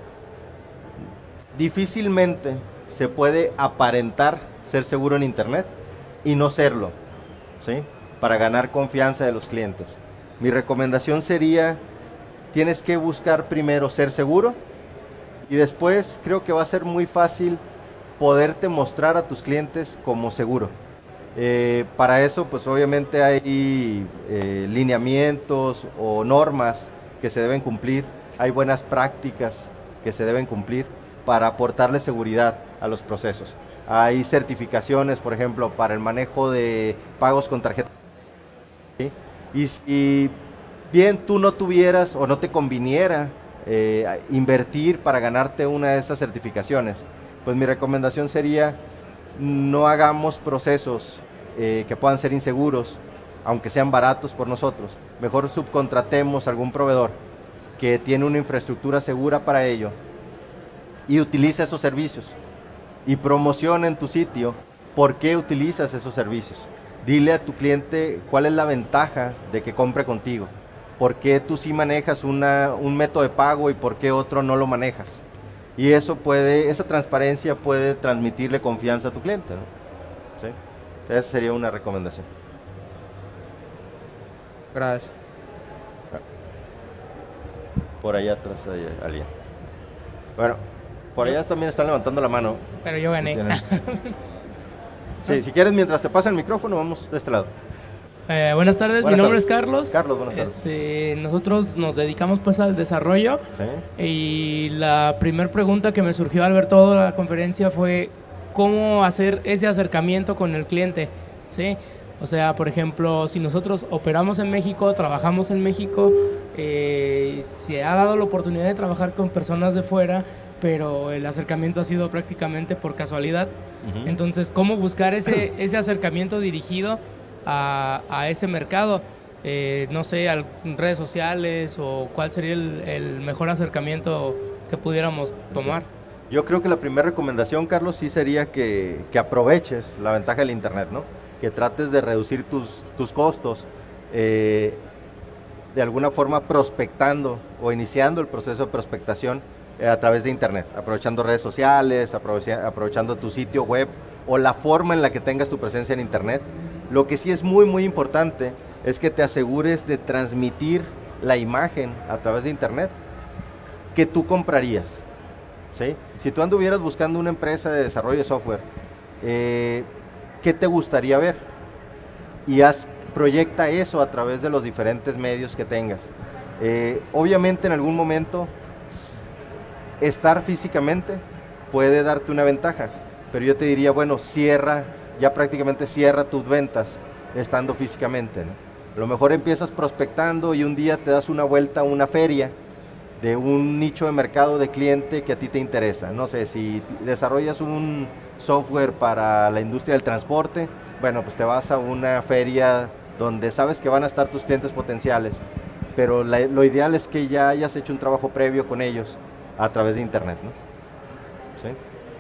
Difícilmente se puede aparentar ser seguro en internet y no serlo, ¿sí? Para ganar confianza de los clientes. Mi recomendación sería, tienes que buscar primero ser seguro y después creo que va a ser muy fácil poderte mostrar a tus clientes como seguro. Eh, para eso, pues obviamente hay eh, lineamientos o normas que se deben cumplir, hay buenas prácticas que se deben cumplir para aportarle seguridad a los procesos. Hay certificaciones, por ejemplo, para el manejo de pagos con tarjeta. ¿Sí? Y si bien tú no tuvieras o no te conviniera eh, invertir para ganarte una de esas certificaciones, pues mi recomendación sería no hagamos procesos eh, que puedan ser inseguros, aunque sean baratos por nosotros. Mejor subcontratemos a algún proveedor que tiene una infraestructura segura para ello y utilice esos servicios. Y promociona en tu sitio por qué utilizas esos servicios. Dile a tu cliente cuál es la ventaja de que compre contigo, por qué tú sí manejas una, un método de pago y por qué otro no lo manejas. Y eso puede, esa transparencia puede transmitirle confianza a tu cliente, ¿no? ¿Sí? Esa sería una recomendación. Gracias. Por allá atrás hay alguien. Bueno, por allá también están levantando la mano. Pero yo gané. Sí, si quieres, mientras te pasa el micrófono, vamos de este lado. Eh, buenas tardes, buenas mi nombre tardes. es Carlos. Carlos, buenas tardes. Este, nosotros nos dedicamos pues al desarrollo. ¿Sí? Y la primera pregunta que me surgió al ver toda la conferencia fue cómo hacer ese acercamiento con el cliente, ¿sí? O sea, por ejemplo, si nosotros operamos en México, trabajamos en México, eh, se ha dado la oportunidad de trabajar con personas de fuera, pero el acercamiento ha sido prácticamente por casualidad. Uh-huh. Entonces, ¿cómo buscar ese, ese acercamiento dirigido a, a ese mercado? Eh, no sé, al- redes sociales o cuál sería el, el mejor acercamiento que pudiéramos tomar. Yo creo que la primera recomendación, Carlos, sí sería que, que aproveches la ventaja del Internet, ¿no? Que trates de reducir tus, tus costos, eh, de alguna forma prospectando o iniciando el proceso de prospectación eh, a través de Internet, aprovechando redes sociales, aprovecha, aprovechando tu sitio web o la forma en la que tengas tu presencia en Internet. Lo que sí es muy, muy importante es que te asegures de transmitir la imagen a través de Internet que tú comprarías. ¿Sí? Si tú anduvieras buscando una empresa de desarrollo de software, eh, ¿qué te gustaría ver? Y haz, proyecta eso a través de los diferentes medios que tengas. Eh, obviamente en algún momento estar físicamente puede darte una ventaja, pero yo te diría, bueno, cierra, ya prácticamente cierra tus ventas estando físicamente, ¿no? A lo mejor empiezas prospectando y un día te das una vuelta a una feria de un nicho de mercado de cliente que a ti te interesa. No sé, si desarrollas un software para la industria del transporte, bueno, pues te vas a una feria donde sabes que van a estar tus clientes potenciales, pero la, lo ideal es que ya hayas hecho un trabajo previo con ellos a través de Internet, ¿no? ¿Sí?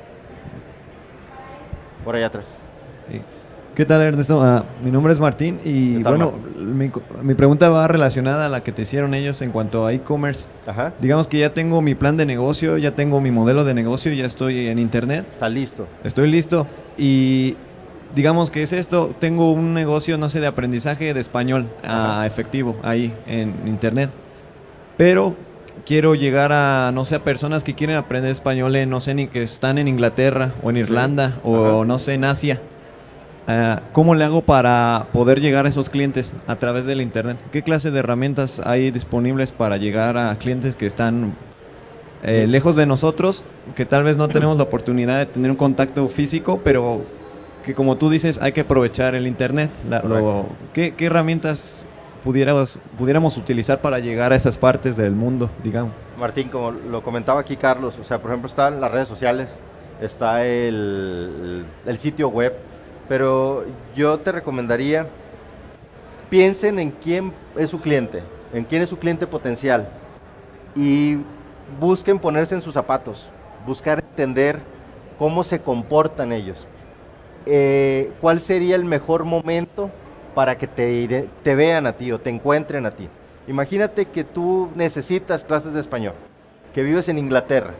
Por allá atrás. Sí. ¿Qué tal, Ernesto? Uh, mi nombre es Martín y ¿Qué tal, bueno, mi, mi pregunta va relacionada a la que te hicieron ellos en cuanto a e-commerce. Ajá. Digamos que ya tengo mi plan de negocio, ya tengo mi modelo de negocio, ya estoy en Internet. Está listo. Estoy listo y digamos que es esto, tengo un negocio, no sé, de aprendizaje de español a efectivo ahí en Internet. Pero quiero llegar a, no sé, a personas que quieren aprender español en, no sé, ni que están en Inglaterra o en Irlanda Sí. o Ajá. no sé, en Asia. Uh, ¿Cómo le hago para poder llegar a esos clientes a través del Internet? ¿Qué clase de herramientas hay disponibles para llegar a clientes que están eh, lejos de nosotros, que tal vez no tenemos la oportunidad de tener un contacto físico, pero que, como tú dices, hay que aprovechar el Internet? La, lo, ¿qué, ¿Qué herramientas pudiéramos, pudiéramos utilizar para llegar a esas partes del mundo, digamos? Martín, como lo comentaba aquí Carlos, o sea, por ejemplo, están las redes sociales, está el, el sitio web, pero yo te recomendaría, piensen en quién es su cliente, en quién es su cliente potencial y busquen ponerse en sus zapatos, buscar entender cómo se comportan ellos, eh, cuál sería el mejor momento para que te, te vean a ti o te encuentren a ti. Imagínate que tú necesitas clases de español, que vives en Inglaterra.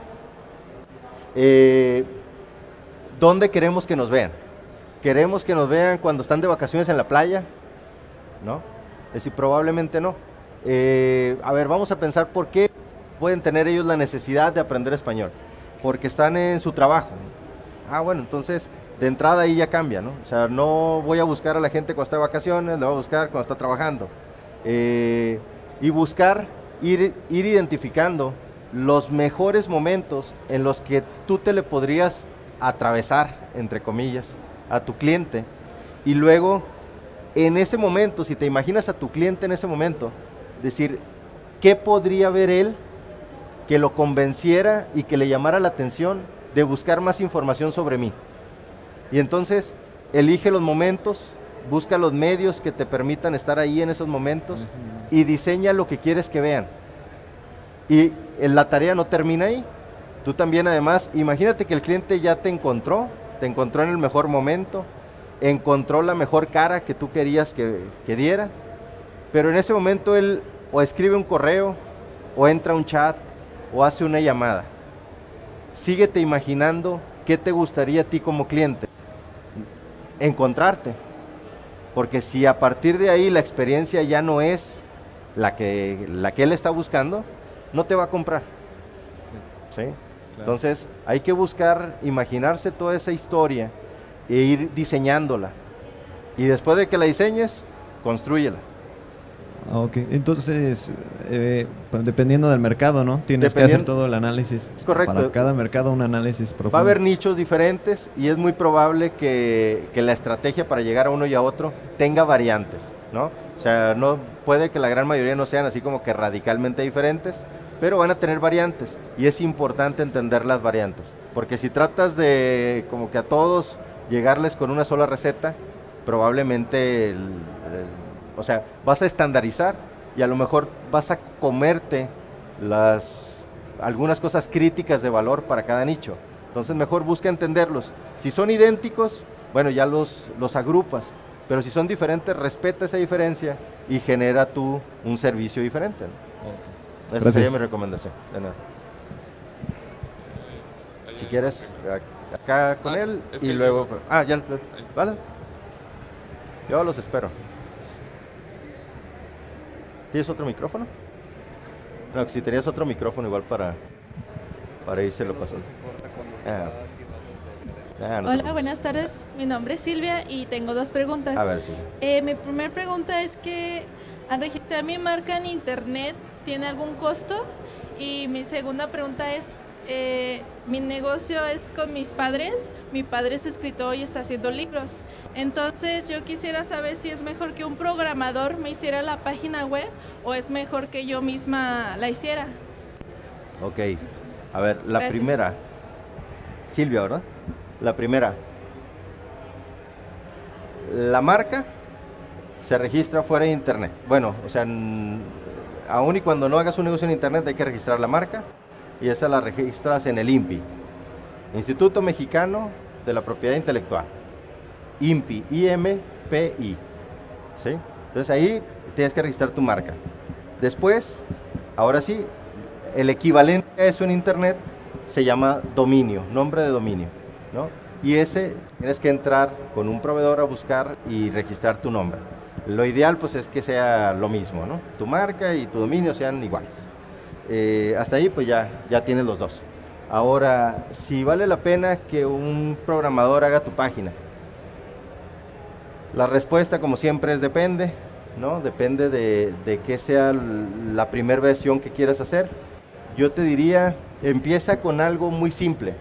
Eh, ¿Dónde queremos que nos vean? ¿Queremos que nos vean cuando están de vacaciones en la playa? ¿No? Es decir, probablemente no. Eh, a ver, vamos a pensar por qué pueden tener ellos la necesidad de aprender español. Porque están en su trabajo. Ah, bueno, entonces de entrada ahí ya cambia, ¿no? O sea, no voy a buscar a la gente cuando está de vacaciones, lo voy a buscar cuando está trabajando. Eh, y buscar, ir, ir identificando los mejores momentos en los que tú te le podrías atravesar, entre comillas, a tu cliente, y luego en ese momento, si te imaginas a tu cliente en ese momento, decir, ¿qué podría ver él que lo convenciera y que le llamara la atención de buscar más información sobre mí? Y entonces, elige los momentos, busca los medios que te permitan estar ahí en esos momentos y diseña lo que quieres que vean. Y la tarea no termina ahí. Tú también, además, imagínate que el cliente ya te encontró, te encontró en el mejor momento, encontró la mejor cara que tú querías que, que diera, pero en ese momento él o escribe un correo, o entra a un chat, o hace una llamada. Síguete imaginando qué te gustaría a ti como cliente encontrarte, porque si a partir de ahí la experiencia ya no es la que, la que él está buscando, no te va a comprar. ¿Sí? Entonces hay que buscar, imaginarse toda esa historia e ir diseñándola. Y después de que la diseñes, construyela. Ok, entonces, eh, pues, dependiendo del mercado, ¿no? Tienes que hacer todo el análisis. Es correcto. Para cada mercado un análisis profundo. Va a haber nichos diferentes y es muy probable que, que la estrategia para llegar a uno y a otro tenga variantes, ¿no? O sea, no puede que la gran mayoría no sean así como que radicalmente diferentes, pero van a tener variantes y es importante entender las variantes, porque si tratas de como que a todos llegarles con una sola receta, probablemente, el, el, o sea, vas a estandarizar y a lo mejor vas a comerte las, algunas cosas críticas de valor para cada nicho. Entonces mejor busca entenderlos. Si son idénticos, bueno, ya los, los agrupas, pero si son diferentes, respeta esa diferencia y genera tú un servicio diferente, ¿no? Esa sería mi recomendación. De nada. Si quieres, acá con Ah, él es y que luego... yo- Ah, ya, ¿vale? Yo los espero. ¿Tienes otro micrófono? No, que si tenías otro micrófono igual para, para irse lo pasas. Ah. Ah, no te Hola, preocupes. buenas tardes. Mi nombre es Silvia y tengo dos preguntas. A ver, sí. Eh, mi primera pregunta es que al registrar mi marca en internet, ¿tiene algún costo? Y mi segunda pregunta es, eh, mi negocio es con mis padres. Mi padre es escritor y está haciendo libros. Entonces yo quisiera saber si es mejor que un programador me hiciera la página web o es mejor que yo misma la hiciera. Ok. A ver, la Gracias. primera. Silvia, ¿verdad? La primera. La marca se registra fuera de internet. Bueno, o sea, n- aún y cuando no hagas un negocio en internet hay que registrar la marca y esa la registras en el I N P I, Instituto Mexicano de la Propiedad Intelectual. I N P I, I M P I. ¿Sí? Entonces ahí tienes que registrar tu marca. Después, ahora sí, el equivalente a eso en internet se llama dominio, nombre de dominio, ¿no? Y ese tienes que entrar con un proveedor a buscar y registrar tu nombre. Lo ideal pues es que sea lo mismo, ¿no? Tu marca y tu dominio sean iguales. Eh, hasta ahí pues ya, ya tienes los dos. Ahora, si vale la pena que un programador haga tu página. La respuesta como siempre es depende, ¿no? Depende de, de qué sea l- la primera versión que quieras hacer. Yo te diría, empieza con algo muy simple.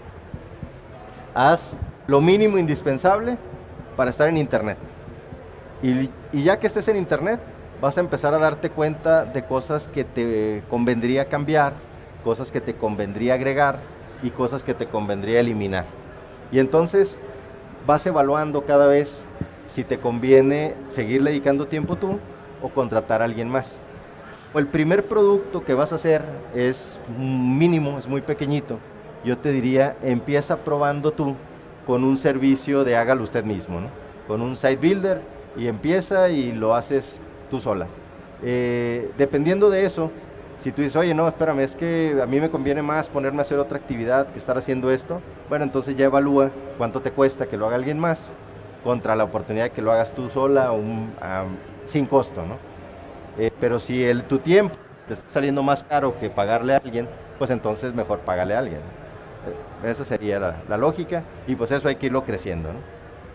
Haz lo mínimo indispensable para estar en internet. Y, y ya que estés en internet, vas a empezar a darte cuenta de cosas que te convendría cambiar, cosas que te convendría agregar y cosas que te convendría eliminar. Y entonces vas evaluando cada vez si te conviene seguir dedicando tiempo tú o contratar a alguien más. O el primer producto que vas a hacer es mínimo, es muy pequeñito. Yo te diría, empieza probando tú con un servicio de hágalo usted mismo, ¿no? Con un site builder y empieza y lo haces tú sola. Eh, dependiendo de eso, si tú dices, oye, no, espérame, es que a mí me conviene más ponerme a hacer otra actividad que estar haciendo esto, bueno, entonces ya evalúa cuánto te cuesta que lo haga alguien más contra la oportunidad de que lo hagas tú sola un, um, sin costo, ¿no? Eh, pero si el, tu tiempo te está saliendo más caro que pagarle a alguien, pues entonces mejor págale a alguien. Eh, esa sería la, la lógica y pues eso hay que irlo creciendo, ¿no?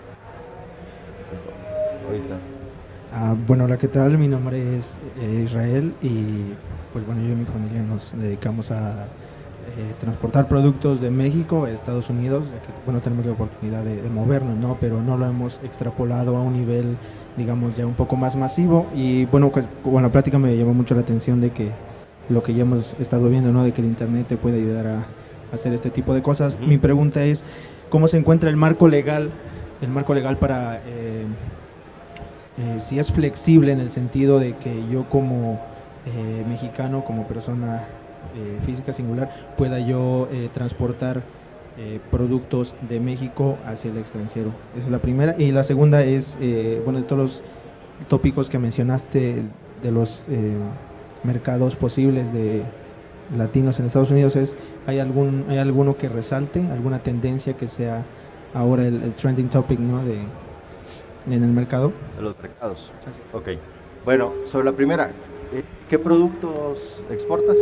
Ahorita. Ah, bueno, hola, ¿qué tal? Mi nombre es eh, Israel y pues bueno, yo y mi familia nos dedicamos a eh, transportar productos de México a Estados Unidos, ya que bueno, tenemos la oportunidad de, de movernos, ¿no? Pero no lo hemos extrapolado a un nivel, digamos, ya un poco más masivo. Y bueno, pues, con la plática me llamó mucho la atención de que lo que ya hemos estado viendo, ¿no? De que el internet te puede ayudar a, a hacer este tipo de cosas. Ujú. Mi pregunta es, ¿cómo se encuentra el marco legal, el marco legal para... Eh, eh, si es flexible en el sentido de que yo como eh, mexicano, como persona eh, física singular, pueda yo eh, transportar eh, productos de México hacia el extranjero? Esa es la primera. Y la segunda es, eh, bueno, de todos los tópicos que mencionaste, de los eh, mercados posibles de latinos en Estados Unidos, es, ¿hay, algún, ¿hay alguno que resalte, alguna tendencia que sea ahora el, el trending topic, ¿no? de en el mercado? De los mercados. Ok. Bueno, sobre la primera, eh, ¿qué productos exportas?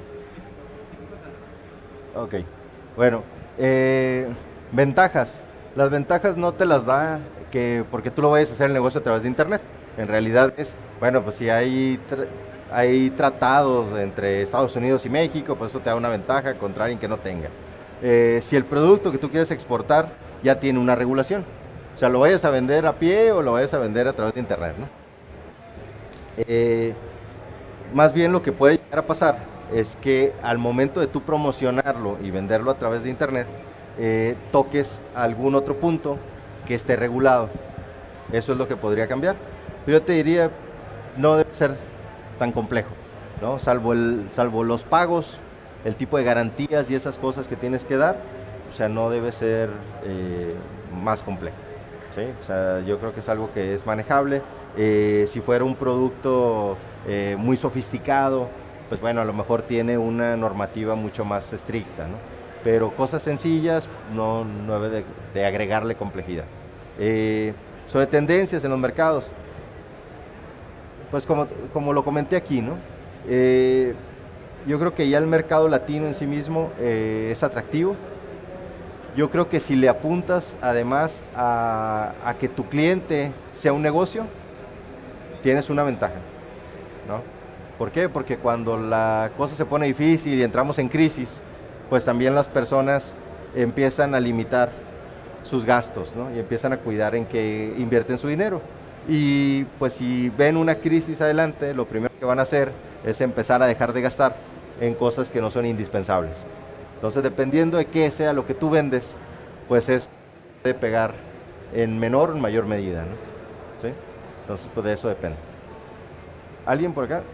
Ok. Bueno, eh, ventajas. Las ventajas no te las da que porque tú lo vayas a hacer el negocio a través de internet. En realidad es, bueno, pues si hay, tra- hay tratados entre Estados Unidos y México, pues eso te da una ventaja contra alguien que no tenga. Eh, si el producto que tú quieres exportar ya tiene una regulación, o sea, lo vayas a vender a pie o lo vayas a vender a través de internet, ¿no? Eh, más bien lo que puede llegar a pasar es que al momento de tú promocionarlo y venderlo a través de internet, eh, toques algún otro punto que esté regulado. Eso es lo que podría cambiar. Pero yo te diría, no debe ser tan complejo, ¿no? Salvo, el, salvo los pagos, el tipo de garantías y esas cosas que tienes que dar, o sea, no debe ser eh, más complejo, ¿sí? O sea, yo creo que es algo que es manejable. Eh, si fuera un producto eh, muy sofisticado, pues bueno, a lo mejor tiene una normativa mucho más estricta, ¿no? Pero cosas sencillas no, no debe de, de agregarle complejidad. Eh, sobre tendencias en los mercados, pues como, como lo comenté aquí, ¿no? Eh, yo creo que ya el mercado latino en sí mismo eh, es atractivo. Yo creo que si le apuntas además a, a que tu cliente sea un negocio, tienes una ventaja, ¿no? ¿Por qué? Porque cuando la cosa se pone difícil y entramos en crisis, pues también las personas empiezan a limitar sus gastos, ¿no? Y empiezan a cuidar en qué invierten su dinero. Y pues si ven una crisis adelante, lo primero que van a hacer es empezar a dejar de gastar en cosas que no son indispensables. Entonces, dependiendo de qué sea lo que tú vendes, pues es de pegar en menor o en mayor medida, ¿no? ¿Sí? Entonces, pues de eso depende. ¿Alguien por acá?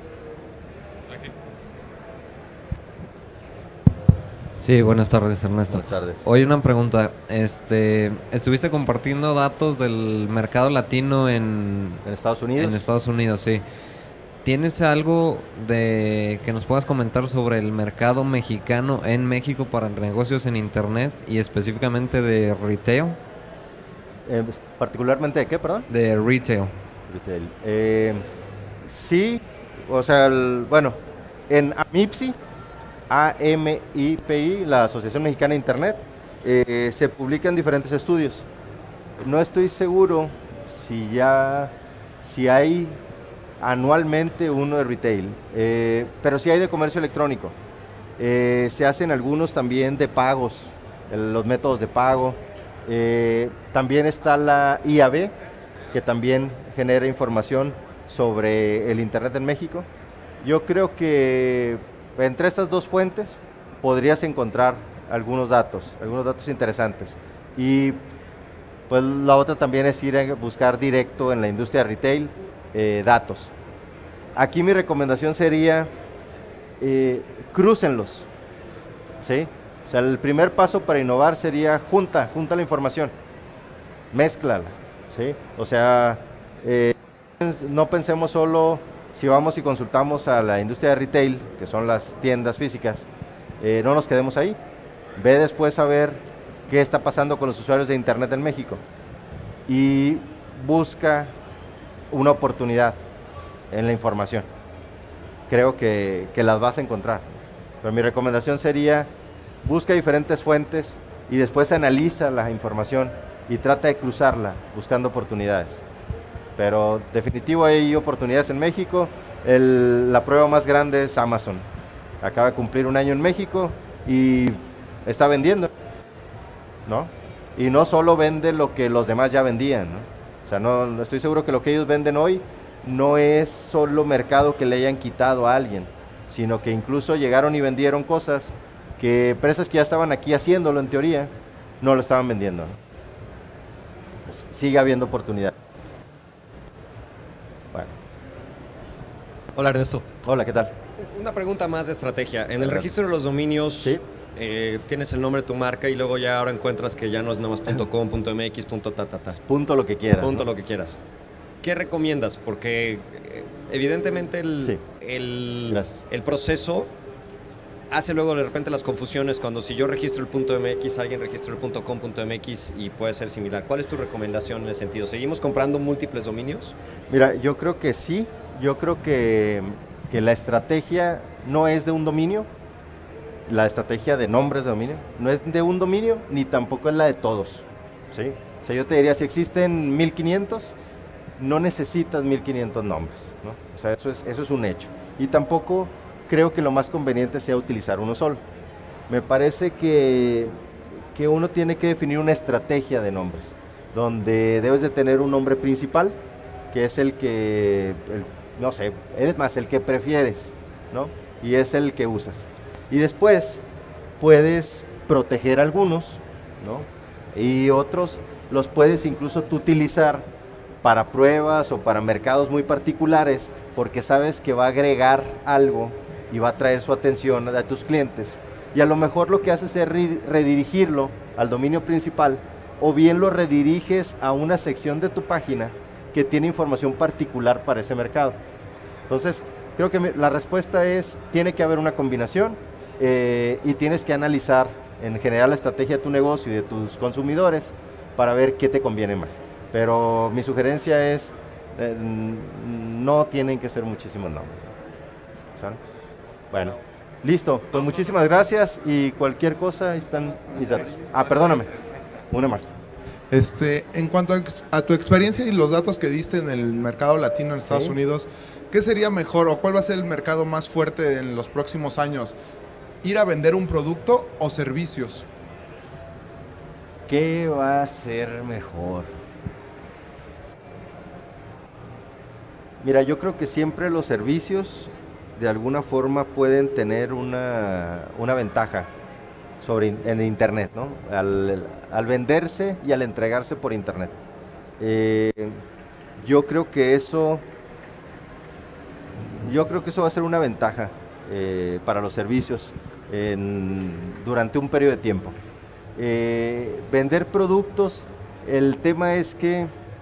Sí, buenas tardes, Ernesto. Buenas tardes. Oye, una pregunta. Este, estuviste compartiendo datos del mercado latino en, ¿En Estados Unidos? En Estados Unidos, sí. ¿Tienes algo de que nos puedas comentar sobre el mercado mexicano en México para negocios en Internet y específicamente de retail? Eh, ¿Particularmente de qué, perdón? De retail. Retail. Eh, sí, o sea, el, bueno, en AMIPSI, A M I P I, la Asociación Mexicana de Internet, eh, se publican diferentes estudios. No estoy seguro si ya, si hay anualmente uno de retail, eh, pero sí hay de comercio electrónico. Eh, se hacen algunos también de pagos, el, los métodos de pago. Eh, también está la I A B, que también genera información sobre el Internet en México. Yo creo que entre estas dos fuentes podrías encontrar algunos datos, algunos datos interesantes. Y pues la otra también es ir a buscar directo en la industria de retail eh, datos. Aquí mi recomendación sería, eh, crúcenlos, ¿sí? O sea, el primer paso para innovar sería junta, junta la información, mézclala, ¿sí? O sea, eh, no pensemos solo si vamos y consultamos a la industria de retail, que son las tiendas físicas, eh, no nos quedemos ahí. Ve después a ver qué está pasando con los usuarios de Internet en México y busca una oportunidad en la información. Creo que, que las vas a encontrar. Pero mi recomendación sería, busca diferentes fuentes y después analiza la información y trata de cruzarla buscando oportunidades. Pero definitivo hay oportunidades en México. El, la prueba más grande es Amazon. Acaba de cumplir un año en México y está vendiendo, ¿no? Y no solo vende lo que los demás ya vendían, ¿no? O sea, no, no estoy seguro que lo que ellos venden hoy no es solo mercado que le hayan quitado a alguien, sino que incluso llegaron y vendieron cosas que empresas que ya estaban aquí haciéndolo en teoría, no lo estaban vendiendo, ¿no? Sigue habiendo oportunidad. Bueno. Hola, Ernesto. Hola, ¿qué tal? Una pregunta más de estrategia. En el registro de los dominios, ¿sí? eh, tienes el nombre de tu marca y luego ya ahora encuentras que ya no es nada más .com, .mx, ta, ta, ta. Punto lo que quieras. Punto ¿no? lo que quieras. ¿Qué recomiendas? Porque eh, evidentemente el, sí. el, el proceso hace luego de repente las confusiones cuando si yo registro el .mx, alguien registra el .com, .mx y puede ser similar. ¿Cuál es tu recomendación en ese sentido? ¿Seguimos comprando múltiples dominios? Mira, yo creo que sí. Yo creo que, que la estrategia no es de un dominio, la estrategia de nombres de dominio no es de un dominio ni tampoco es la de todos, ¿sí? O sea, yo te diría, si existen mil quinientos, no necesitas mil quinientos nombres, ¿no? O sea, eso es, eso es un hecho. Y tampoco creo que lo más conveniente sea utilizar uno solo. Me parece que, que uno tiene que definir una estrategia de nombres, donde debes de tener un nombre principal, que es el que, el, no sé, es más, el que prefieres, ¿no? Y es el que usas. Y después puedes proteger algunos, ¿no? Y otros los puedes incluso tú utilizar para pruebas o para mercados muy particulares, porque sabes que va a agregar algo y va a traer su atención a tus clientes. Y a lo mejor lo que haces es redirigirlo al dominio principal, o bien lo rediriges a una sección de tu página que tiene información particular para ese mercado. Entonces, creo que la respuesta es, tiene que haber una combinación eh, y tienes que analizar en general la estrategia de tu negocio y de tus consumidores para ver qué te conviene más. Pero mi sugerencia es, eh, no tienen que ser muchísimos nombres. ¿Saben? Bueno, listo. Pues muchísimas gracias y cualquier cosa, ahí están mis datos. Ah, perdóname, una más. Este, en cuanto a, a tu experiencia y los datos que diste en el mercado latino en Estados Sí. Unidos, ¿qué sería mejor o cuál va a ser el mercado más fuerte en los próximos años? ¿Ir a vender un producto o servicios? ¿Qué va a ser mejor? Mira, yo creo que siempre los servicios de alguna forma pueden tener una, una ventaja sobre in- en internet, ¿no? Al, al venderse y al entregarse por internet. Eh, yo creo que eso, yo creo que eso va a ser una ventaja eh, para los servicios en- durante un periodo de tiempo. Eh, vender productos, el tema es que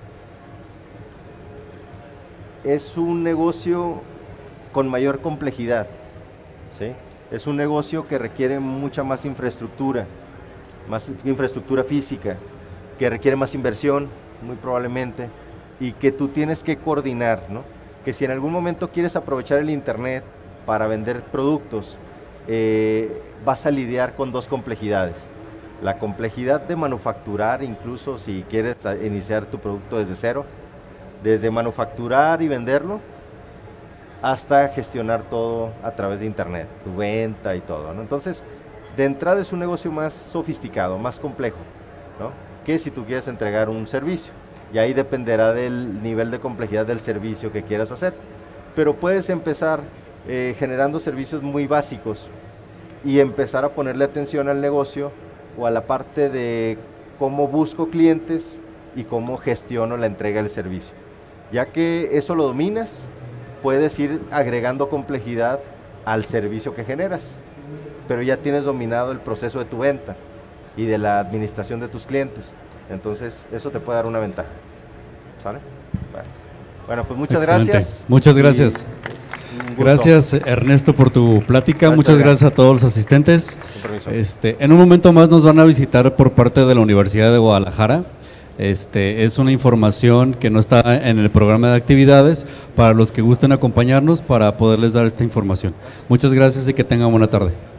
es un negocio con mayor complejidad, ¿sí? Es un negocio que requiere mucha más infraestructura, más infraestructura física, que requiere más inversión, muy probablemente, y que tú tienes que coordinar, ¿no? Que si en algún momento quieres aprovechar el internet para vender productos, eh, vas a lidiar con dos complejidades. La complejidad de manufacturar, incluso si quieres a- iniciar tu producto desde cero, desde manufacturar y venderlo, hasta gestionar todo a través de internet, tu venta y todo, ¿no? Entonces, de entrada es un negocio más sofisticado, más complejo, ¿no? Que si tú quieres entregar un servicio, y ahí dependerá del nivel de complejidad del servicio que quieras hacer, pero puedes empezar eh, generando servicios muy básicos y empezar a ponerle atención al negocio o a la parte de cómo busco clientes y cómo gestiono la entrega del servicio. Ya que eso lo dominas, puedes ir agregando complejidad al servicio que generas, pero ya tienes dominado el proceso de tu venta y de la administración de tus clientes. Entonces, eso te puede dar una ventaja. ¿Sale? Bueno, bueno pues muchas Excelente. gracias. Muchas Y gracias. un gusto. Gracias, Ernesto, por tu plática. Gracias, Muchas Edgar. gracias a todos los asistentes. Con permiso. Este, en un momento más nos van a visitar por parte de la Universidad de Guadalajara. Este, es una información que no está en el programa de actividades para los que gusten acompañarnos para poderles dar esta información. Muchas gracias y que tengan buena tarde.